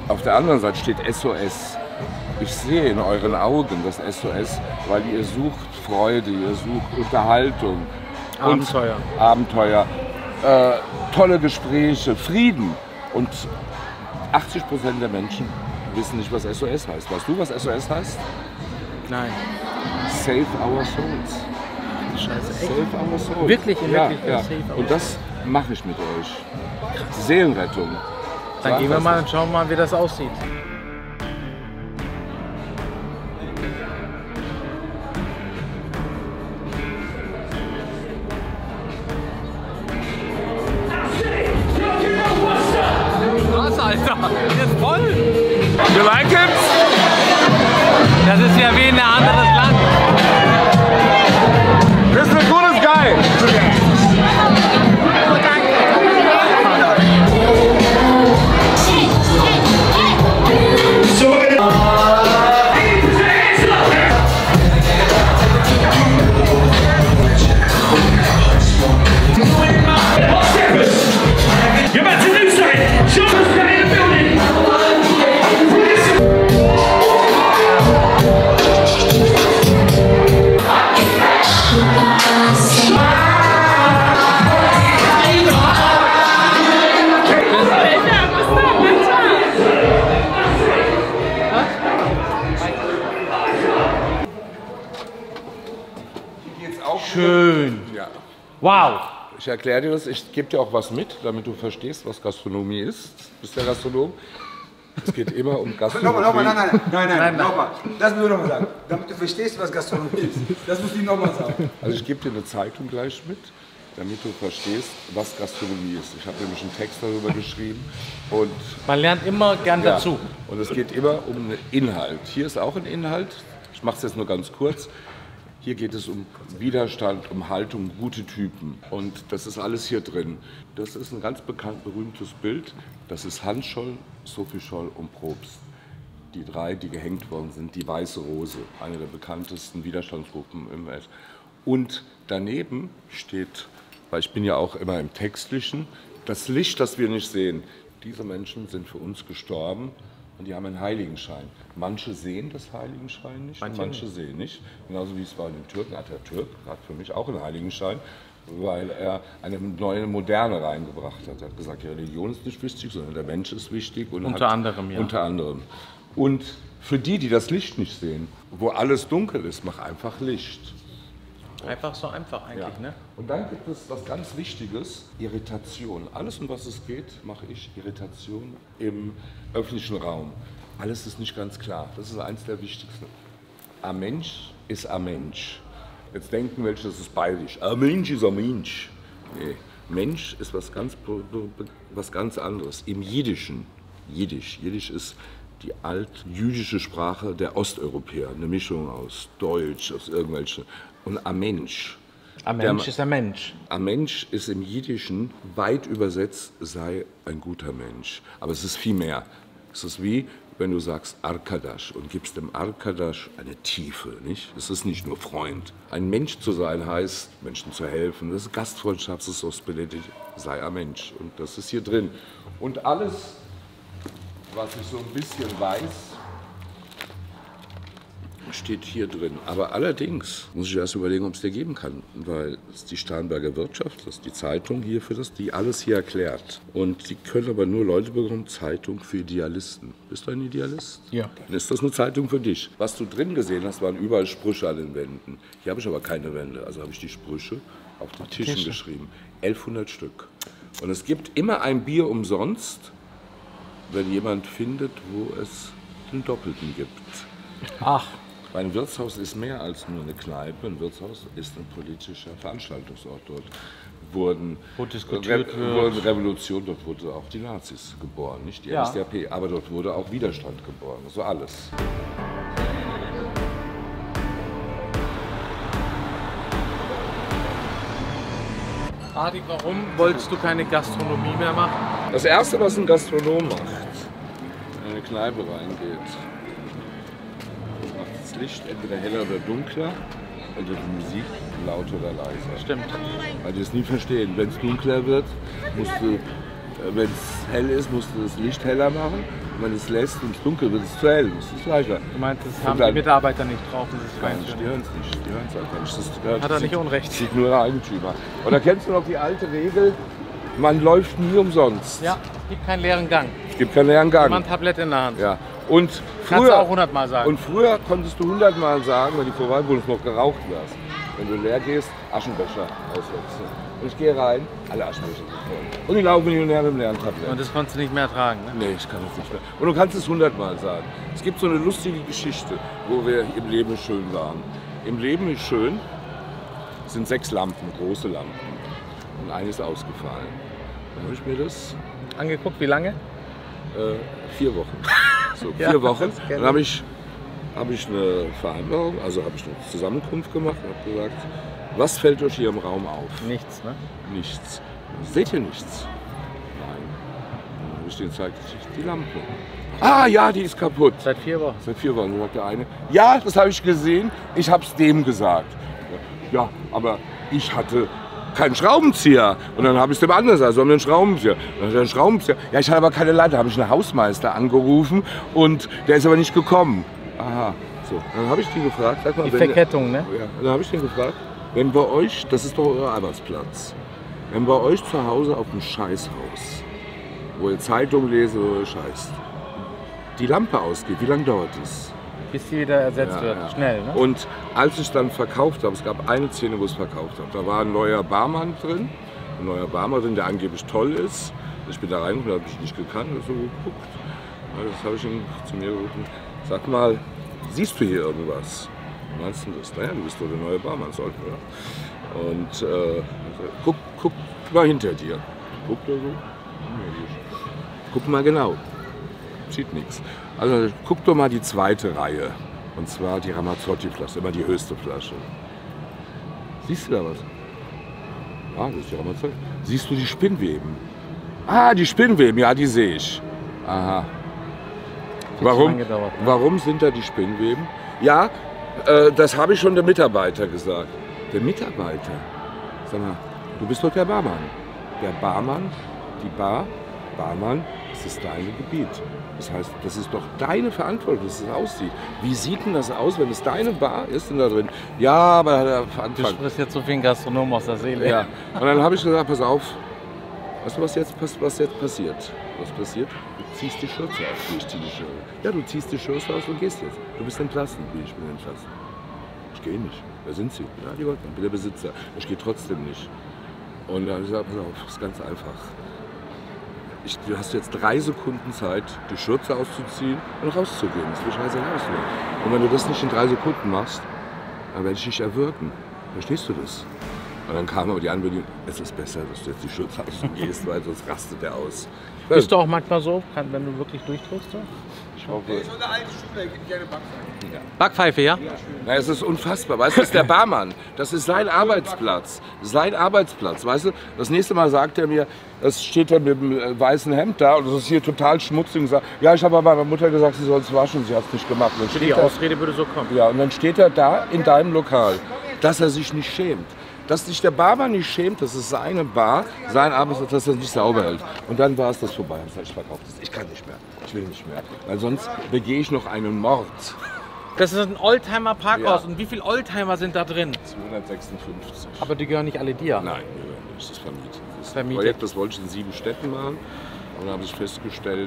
Auf der anderen Seite steht SOS. Ich sehe in euren Augen das SOS, weil ihr sucht Freude, ihr sucht Unterhaltung. Abenteuer. Abenteuer, tolle Gespräche, Frieden. Und 80% der Menschen wissen nicht, was SOS heißt. Weißt du, was SOS heißt? Nein. Save our souls. Scheiße, echt? Save our souls. Wirklich, in ja, Wirklichkeit, ja. save our Und das mache ich mit euch. Seelenrettung. Dann gehen wir mal und schauen mal, wie das aussieht. Krass, Alter! Hier ist voll! You like it? Das ist ja wie in ein anderes Land. Das ist ein gutes Guy. You're about to do something! Show us the in the building! Schön. Ja. Wow. Ich erkläre dir das, ich gebe dir auch was mit, damit du verstehst, was Gastronomie ist. Du bist der Gastronom. Es geht immer um Gastronomie. Nein, nochmal. Das muss ich nochmal sagen. Damit du verstehst, was Gastronomie ist. Das muss ich nochmal sagen. Also ich gebe dir eine Zeitung gleich mit, damit du verstehst, was Gastronomie ist. Ich habe nämlich einen Text darüber geschrieben. Und Man lernt immer gern ja, dazu. und es geht immer um einen Inhalt. Hier ist auch ein Inhalt. Ich mache es jetzt nur ganz kurz. Hier geht es um Widerstand, um Haltung, gute Typen. Und das ist alles hier drin. Das ist ein ganz berühmtes Bild. Das ist Hans Scholl, Sophie Scholl und Probst. Die drei, die gehängt worden sind. Die Weiße Rose, eine der bekanntesten Widerstandsgruppen im Welt. Und daneben steht, weil ich bin ja auch immer im Textlichen, das Licht, das wir nicht sehen. Diese Menschen sind für uns gestorben. Und die haben einen Heiligenschein. Manche sehen das Heiligenschein nicht, manche sehen nicht. Genauso wie es bei den Türken hat. Der Türk hat für mich auch einen Heiligenschein, weil er eine neue Moderne reingebracht hat. Er hat gesagt, die Religion ist nicht wichtig, sondern der Mensch ist wichtig. Und Unter anderem, ja. Unter anderem. Und für die, die das Licht nicht sehen, wo alles dunkel ist, mach einfach Licht. Einfach so einfach eigentlich, Ja. ne? Und dann gibt es was ganz Wichtiges, Irritation. Alles, um was es geht, mache ich Irritation im öffentlichen Raum. Alles ist nicht ganz klar. Das ist eins der wichtigsten. Ein Mensch ist ein Mensch. Jetzt denken welche, das ist bayerisch. Ein Mensch ist ein Mensch. Nee. Mensch ist was ganz anderes. Im Jiddischen, Jiddisch ist die altjüdische Sprache der Osteuropäer. Eine Mischung aus Deutsch, aus irgendwelchen. Und ein Mensch. Ein Mensch ist ein Mensch. Ein Mensch ist im Jiddischen weit übersetzt, sei ein guter Mensch. Aber es ist viel mehr. Es ist wie, wenn du sagst Arkadasch und gibst dem Arkadasch eine Tiefe, nicht? Es ist nicht nur Freund. Ein Mensch zu sein heißt, Menschen zu helfen. Das ist Gastfreundschaft, das ist Hospitality. Sei ein Mensch. Und das ist hier drin. Und alles, was ich so ein bisschen weiß, steht hier drin. Aber allerdings muss ich erst überlegen, ob es dir geben kann, weil es ist die Starnberger Wirtschaft, das ist die Zeitung hier für das, die alles hier erklärt. Und die können aber nur Leute bekommen, Zeitung für Idealisten. Bist du ein Idealist? Ja. Dann ist das eine Zeitung für dich. Was du drin gesehen hast, waren überall Sprüche an den Wänden. Hier habe ich aber keine Wände, also habe ich die Sprüche auf die Tischen geschrieben. 1100 Stück. Und es gibt immer ein Bier umsonst, wenn jemand findet, wo es den Doppelten gibt. Ach. Ein Wirtshaus ist mehr als nur eine Kneipe. Ein Wirtshaus ist ein politischer Veranstaltungsort. Dort Wo diskutiert wird. Wurden Revolution, dort wurde auch die Nazis geboren, nicht die Ja. NSDAP. Aber dort wurde auch Widerstand geboren. So alles. Adi, warum wolltest du keine Gastronomie mehr machen? Das Erste, was ein Gastronom macht, wenn er in eine Kneipe reingeht, macht das Licht entweder heller oder dunkler und die Musik lauter oder leiser. Stimmt. Weil die es nie verstehen. Wenn es dunkler wird, musst du wenn es hell ist, musst du das Licht heller machen. Und wenn es lässt und es dunkel wird, ist es zu hell, musst du es gleicher. Du meinst, das haben die Mitarbeiter nicht drauf, das ist Nein, fein. die hören es nicht, die hören es einfach nicht. Das Hat er nicht Unrecht. Sieht nur der Eigentümer. Oder kennst du noch die alte Regel, man läuft nie umsonst? Ja, es gibt keinen leeren Gang. Es gibt keinen leeren Gang. Immer ein Tablett in der Hand. Ja. Und Kannst du auch früher, 100-mal sagen. und früher konntest du 100-mal sagen, wenn die vorbei wurden, noch geraucht wirst. Wenn du leer gehst, Aschenbecher auswechseln. Und ich gehe rein, alle Aschenbecher sind voll. Und ich laufe Millionär mit dem leeren Tablett. Und das konntest du nicht mehr ertragen, ne? Nee, ich kann das nicht mehr. Und du kannst es 100-mal sagen. Es gibt so eine lustige Geschichte, wo wir im Leben schön waren. Im Leben ist schön sind 6 Lampen, große Lampen. Und eine ist ausgefallen. Dann habe ich mir das Angeguckt, wie lange? 4 Wochen. So, 4 Ja, Wochen. das kenn Dann habe ich eine Vereinbarung, also habe ich eine Zusammenkunft gemacht und habe gesagt, was fällt euch hier im Raum auf? Nichts, ne? Nichts. Seht ihr nichts? Nein. Dann habe ich denen gezeigt, die Lampe. Ah ja, die ist kaputt. Seit 4 Wochen. Seit 4 Wochen, sagt der eine. Ja, das habe ich gesehen, ich habe es dem gesagt. Ja, aber ich hatte keinen Schraubenzieher. Und dann habe ich es dem anderen gesagt, so haben wir einen Schraubenzieher. Dann hat er einen Schraubenzieher. Ja, ich hatte aber keine Leiter. Da habe ich einen Hausmeister angerufen und der ist aber nicht gekommen. Aha, so. Dann habe ich den gefragt, sag mal, Die Verkettung, ne? ja, dann habe ich den gefragt, wenn bei euch, das ist doch euer Arbeitsplatz, wenn bei euch zu Hause auf dem Scheißhaus, wo ihr Zeitung lest oder ihr scheißt, die Lampe ausgeht, wie lange dauert das? Bis sie wieder ersetzt wird. Ja. Schnell, ne? Und als ich dann verkauft habe, es gab eine Szene, wo ich es verkauft habe, da war ein neuer Barmann drin, der angeblich toll ist. Ich bin da reingekommen, habe ich nicht gekannt, habe so geguckt. Das habe ich ihn zu mir gerufen. Sag mal, siehst du hier irgendwas? Meinst du das? Naja, du bist doch der neue Barmann, sollten wir. Und guck mal hinter dir. Guckt er so? Guck mal genau. Sieht nichts. Also guck doch mal die zweite Reihe. Und zwar die Ramazzotti-Flasche, immer die höchste Flasche. Siehst du da was? Ah, das ist die Ramazzotti. Siehst du die Spinnweben? Ah, die Spinnweben, ja, die sehe ich. Aha. Warum sind da die Spinnweben? Ja, das habe ich schon dem Mitarbeiter gesagt. Der Mitarbeiter? Sag mal, du bist doch der Barmann. Der Barmann, die Barmann, das ist dein Gebiet. Das heißt, das ist doch deine Verantwortung, dass es aussieht. Wie sieht denn das aus, wenn es deine Bar ist denn da drin? Ja, aber der Du sprichst jetzt so wie ein Gastronom aus der Seele. Ja. Und dann habe ich gesagt, pass auf, weißt du, was jetzt passiert? Was passiert? Du ziehst die Schürze aus. Ich ziehe die Schürze. Ja, du ziehst die Schürze aus und gehst jetzt. Du bist entlassen. Ich bin entlassen. Ich gehe nicht. Wer sind Sie? Ja, die Goldmann, ich bin der Besitzer. Ich gehe trotzdem nicht. Und dann habe ich gesagt, pass auf, das ist ganz einfach. Du hast jetzt 3 Sekunden Zeit, die Schürze auszuziehen und rauszugehen. Das ist mir scheißegal. Und wenn du das nicht in 3 Sekunden machst, dann werde ich dich erwürgen. Verstehst du das? Und dann kam aber die Anwältin, es ist besser, dass du jetzt die Schürze ausgehst, weil sonst rastet der aus. Bist du auch manchmal so, wenn du wirklich durchdrückst? Ich hoffe. So eine alte Schule, gibt gerne Backpfeife. Backpfeife, ja? Na, es ist unfassbar. Weißt du, das ist der Barmann. Das ist sein Arbeitsplatz. Sein Arbeitsplatz. Weißt du, das nächste Mal sagt er mir, das steht er mit dem weißen Hemd da und das ist hier total schmutzig und sagt, ja, ich habe aber meiner Mutter gesagt, sie soll es waschen, sie hat es nicht gemacht. Und dann Die steht er, Ausrede würde so kommen. ja, und dann steht er da in deinem Lokal, dass er sich nicht schämt. Dass sich der Barmann nicht schämt, das ist seine Bar, sein Arbeitsplatz, dass er nicht sauber hält. Und dann war es das vorbei. Ich verkaufe das. Ich kann nicht mehr. Ich will nicht mehr. Weil sonst begehe ich noch einen Mord. Das ist ein Oldtimer-Parkhaus. Ja. Und wie viele Oldtimer sind da drin? 256. Aber die gehören nicht alle dir. Nein, die gehören nicht. Das ist vermietet. Das ist ein Vermietet. Projekt, das wollte ich in 7 Städten machen. Und dann habe ich festgestellt,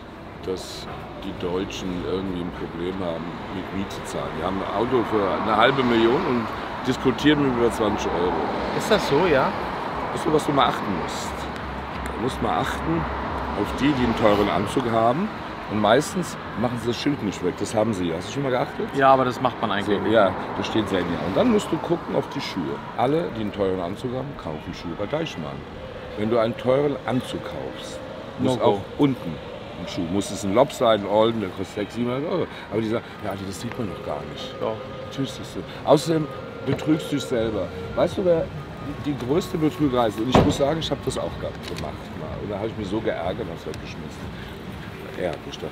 dass die Deutschen irgendwie ein Problem haben mit Miete zahlen. Die haben ein Auto für 500.000 und diskutieren mit über 20 Euro. Ist das so, ja? Das ist so, was du mal achten musst. Du musst mal achten auf die einen teuren Anzug haben. Und meistens machen sie das Schild nicht weg. Das haben sie. Hast du schon mal geachtet? Ja, aber das macht man eigentlich So, nicht. ja, das steht sehr näher. Und dann musst du gucken auf die Schuhe. Alle, die einen teuren Anzug haben, kaufen Schuhe bei Deichmann. Wenn du einen teuren Anzug kaufst, muss No auch go. unten ein Schuh. Muss es ein Lob sein, ein Olden, der kostet 600, 700 Euro. Aber die sagen, ja, das sieht man doch gar nicht. Doch. Natürlich siehst du. Außerdem betrügst du dich selber. Weißt du, wer die größte Betrügerei ist? Und ich muss sagen, ich habe das auch gemacht. Mal. Und da habe ich mich so geärgert und hab's weggeschmissen. Er hat mich da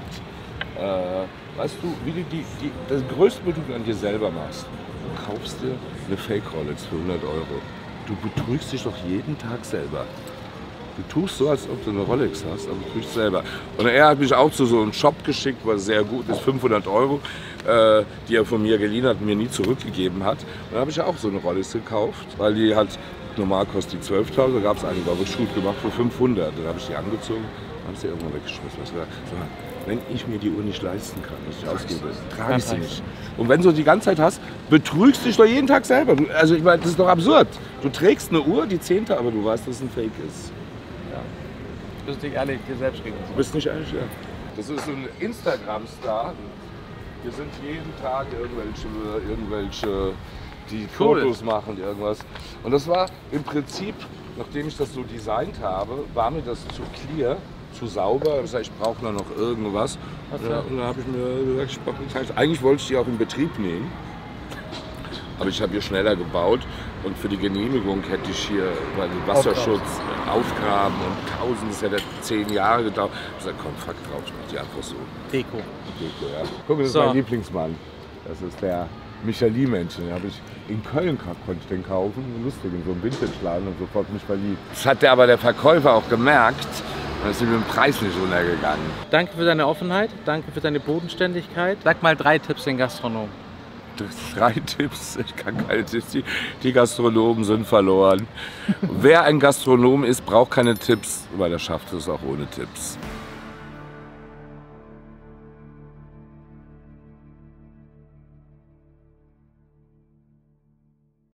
verführt. Weißt du, wie du das größte Betrug an dir selber machst? Du kaufst dir eine Fake-Rolex für 100 Euro. Du betrügst dich doch jeden Tag selber. Du tust so, als ob du eine Rolex hast, aber du tust selber. Und er hat mich auch zu so einem Shop geschickt, was sehr gut ist, 500 €, die er von mir geliehen hat und mir nie zurückgegeben hat. Und dann habe ich auch so eine Rolex gekauft, weil die halt normal kostet die 12.000, da gab es eine, glaube ich, Shoot gemacht für 500. Dann habe ich die angezogen und habe sie irgendwann weggeschmissen. Ich gesagt, sag mal, wenn ich mir die Uhr nicht leisten kann, was ich ausgebe, trage ich sie nicht. Und wenn du die ganze Zeit hast, betrügst du dich doch jeden Tag selber. Also ich meine, das ist doch absurd. Du trägst eine Uhr, die 10. aber du weißt, dass es ein Fake ist. Du bist nicht ehrlich dir selbst gegenüber. Du bist nicht ehrlich, ja. Das ist so ein Instagram-Star. Wir sind jeden Tag irgendwelche die Fotos machen, irgendwas. Und das war im Prinzip, nachdem ich das so designt habe, war mir das zu clear, zu sauber. Das heißt, ich brauche noch irgendwas. Ja, und dann habe ich mir gesagt, ich brauche eine Zeit. Eigentlich wollte ich die auch in Betrieb nehmen. Aber ich habe hier schneller gebaut und für die Genehmigung hätte ich hier bei dem Wasserschutz aufgraben und das hätte 10 Jahre gedauert. Ich habe gesagt, komm, fuck drauf, ich mach die einfach so. Deko. Deko, ja. Guck mal, das ist mein Lieblingsmann. Das ist der Michelin-Männchen. Den habe ich in Köln konnte ich den kaufen. Lustig, in so einem Vintage-Laden und sofort mich verliebt. Das hat aber der Verkäufer auch gemerkt. Und ist mit dem Preis nicht runtergegangen. Danke für deine Offenheit, danke für deine Bodenständigkeit. Sag mal 3 Tipps den Gastronomen. 3 Tipps, ich kann keine Tipps, die Gastronomen sind verloren. Wer ein Gastronom ist, braucht keine Tipps, weil er schafft es auch ohne Tipps.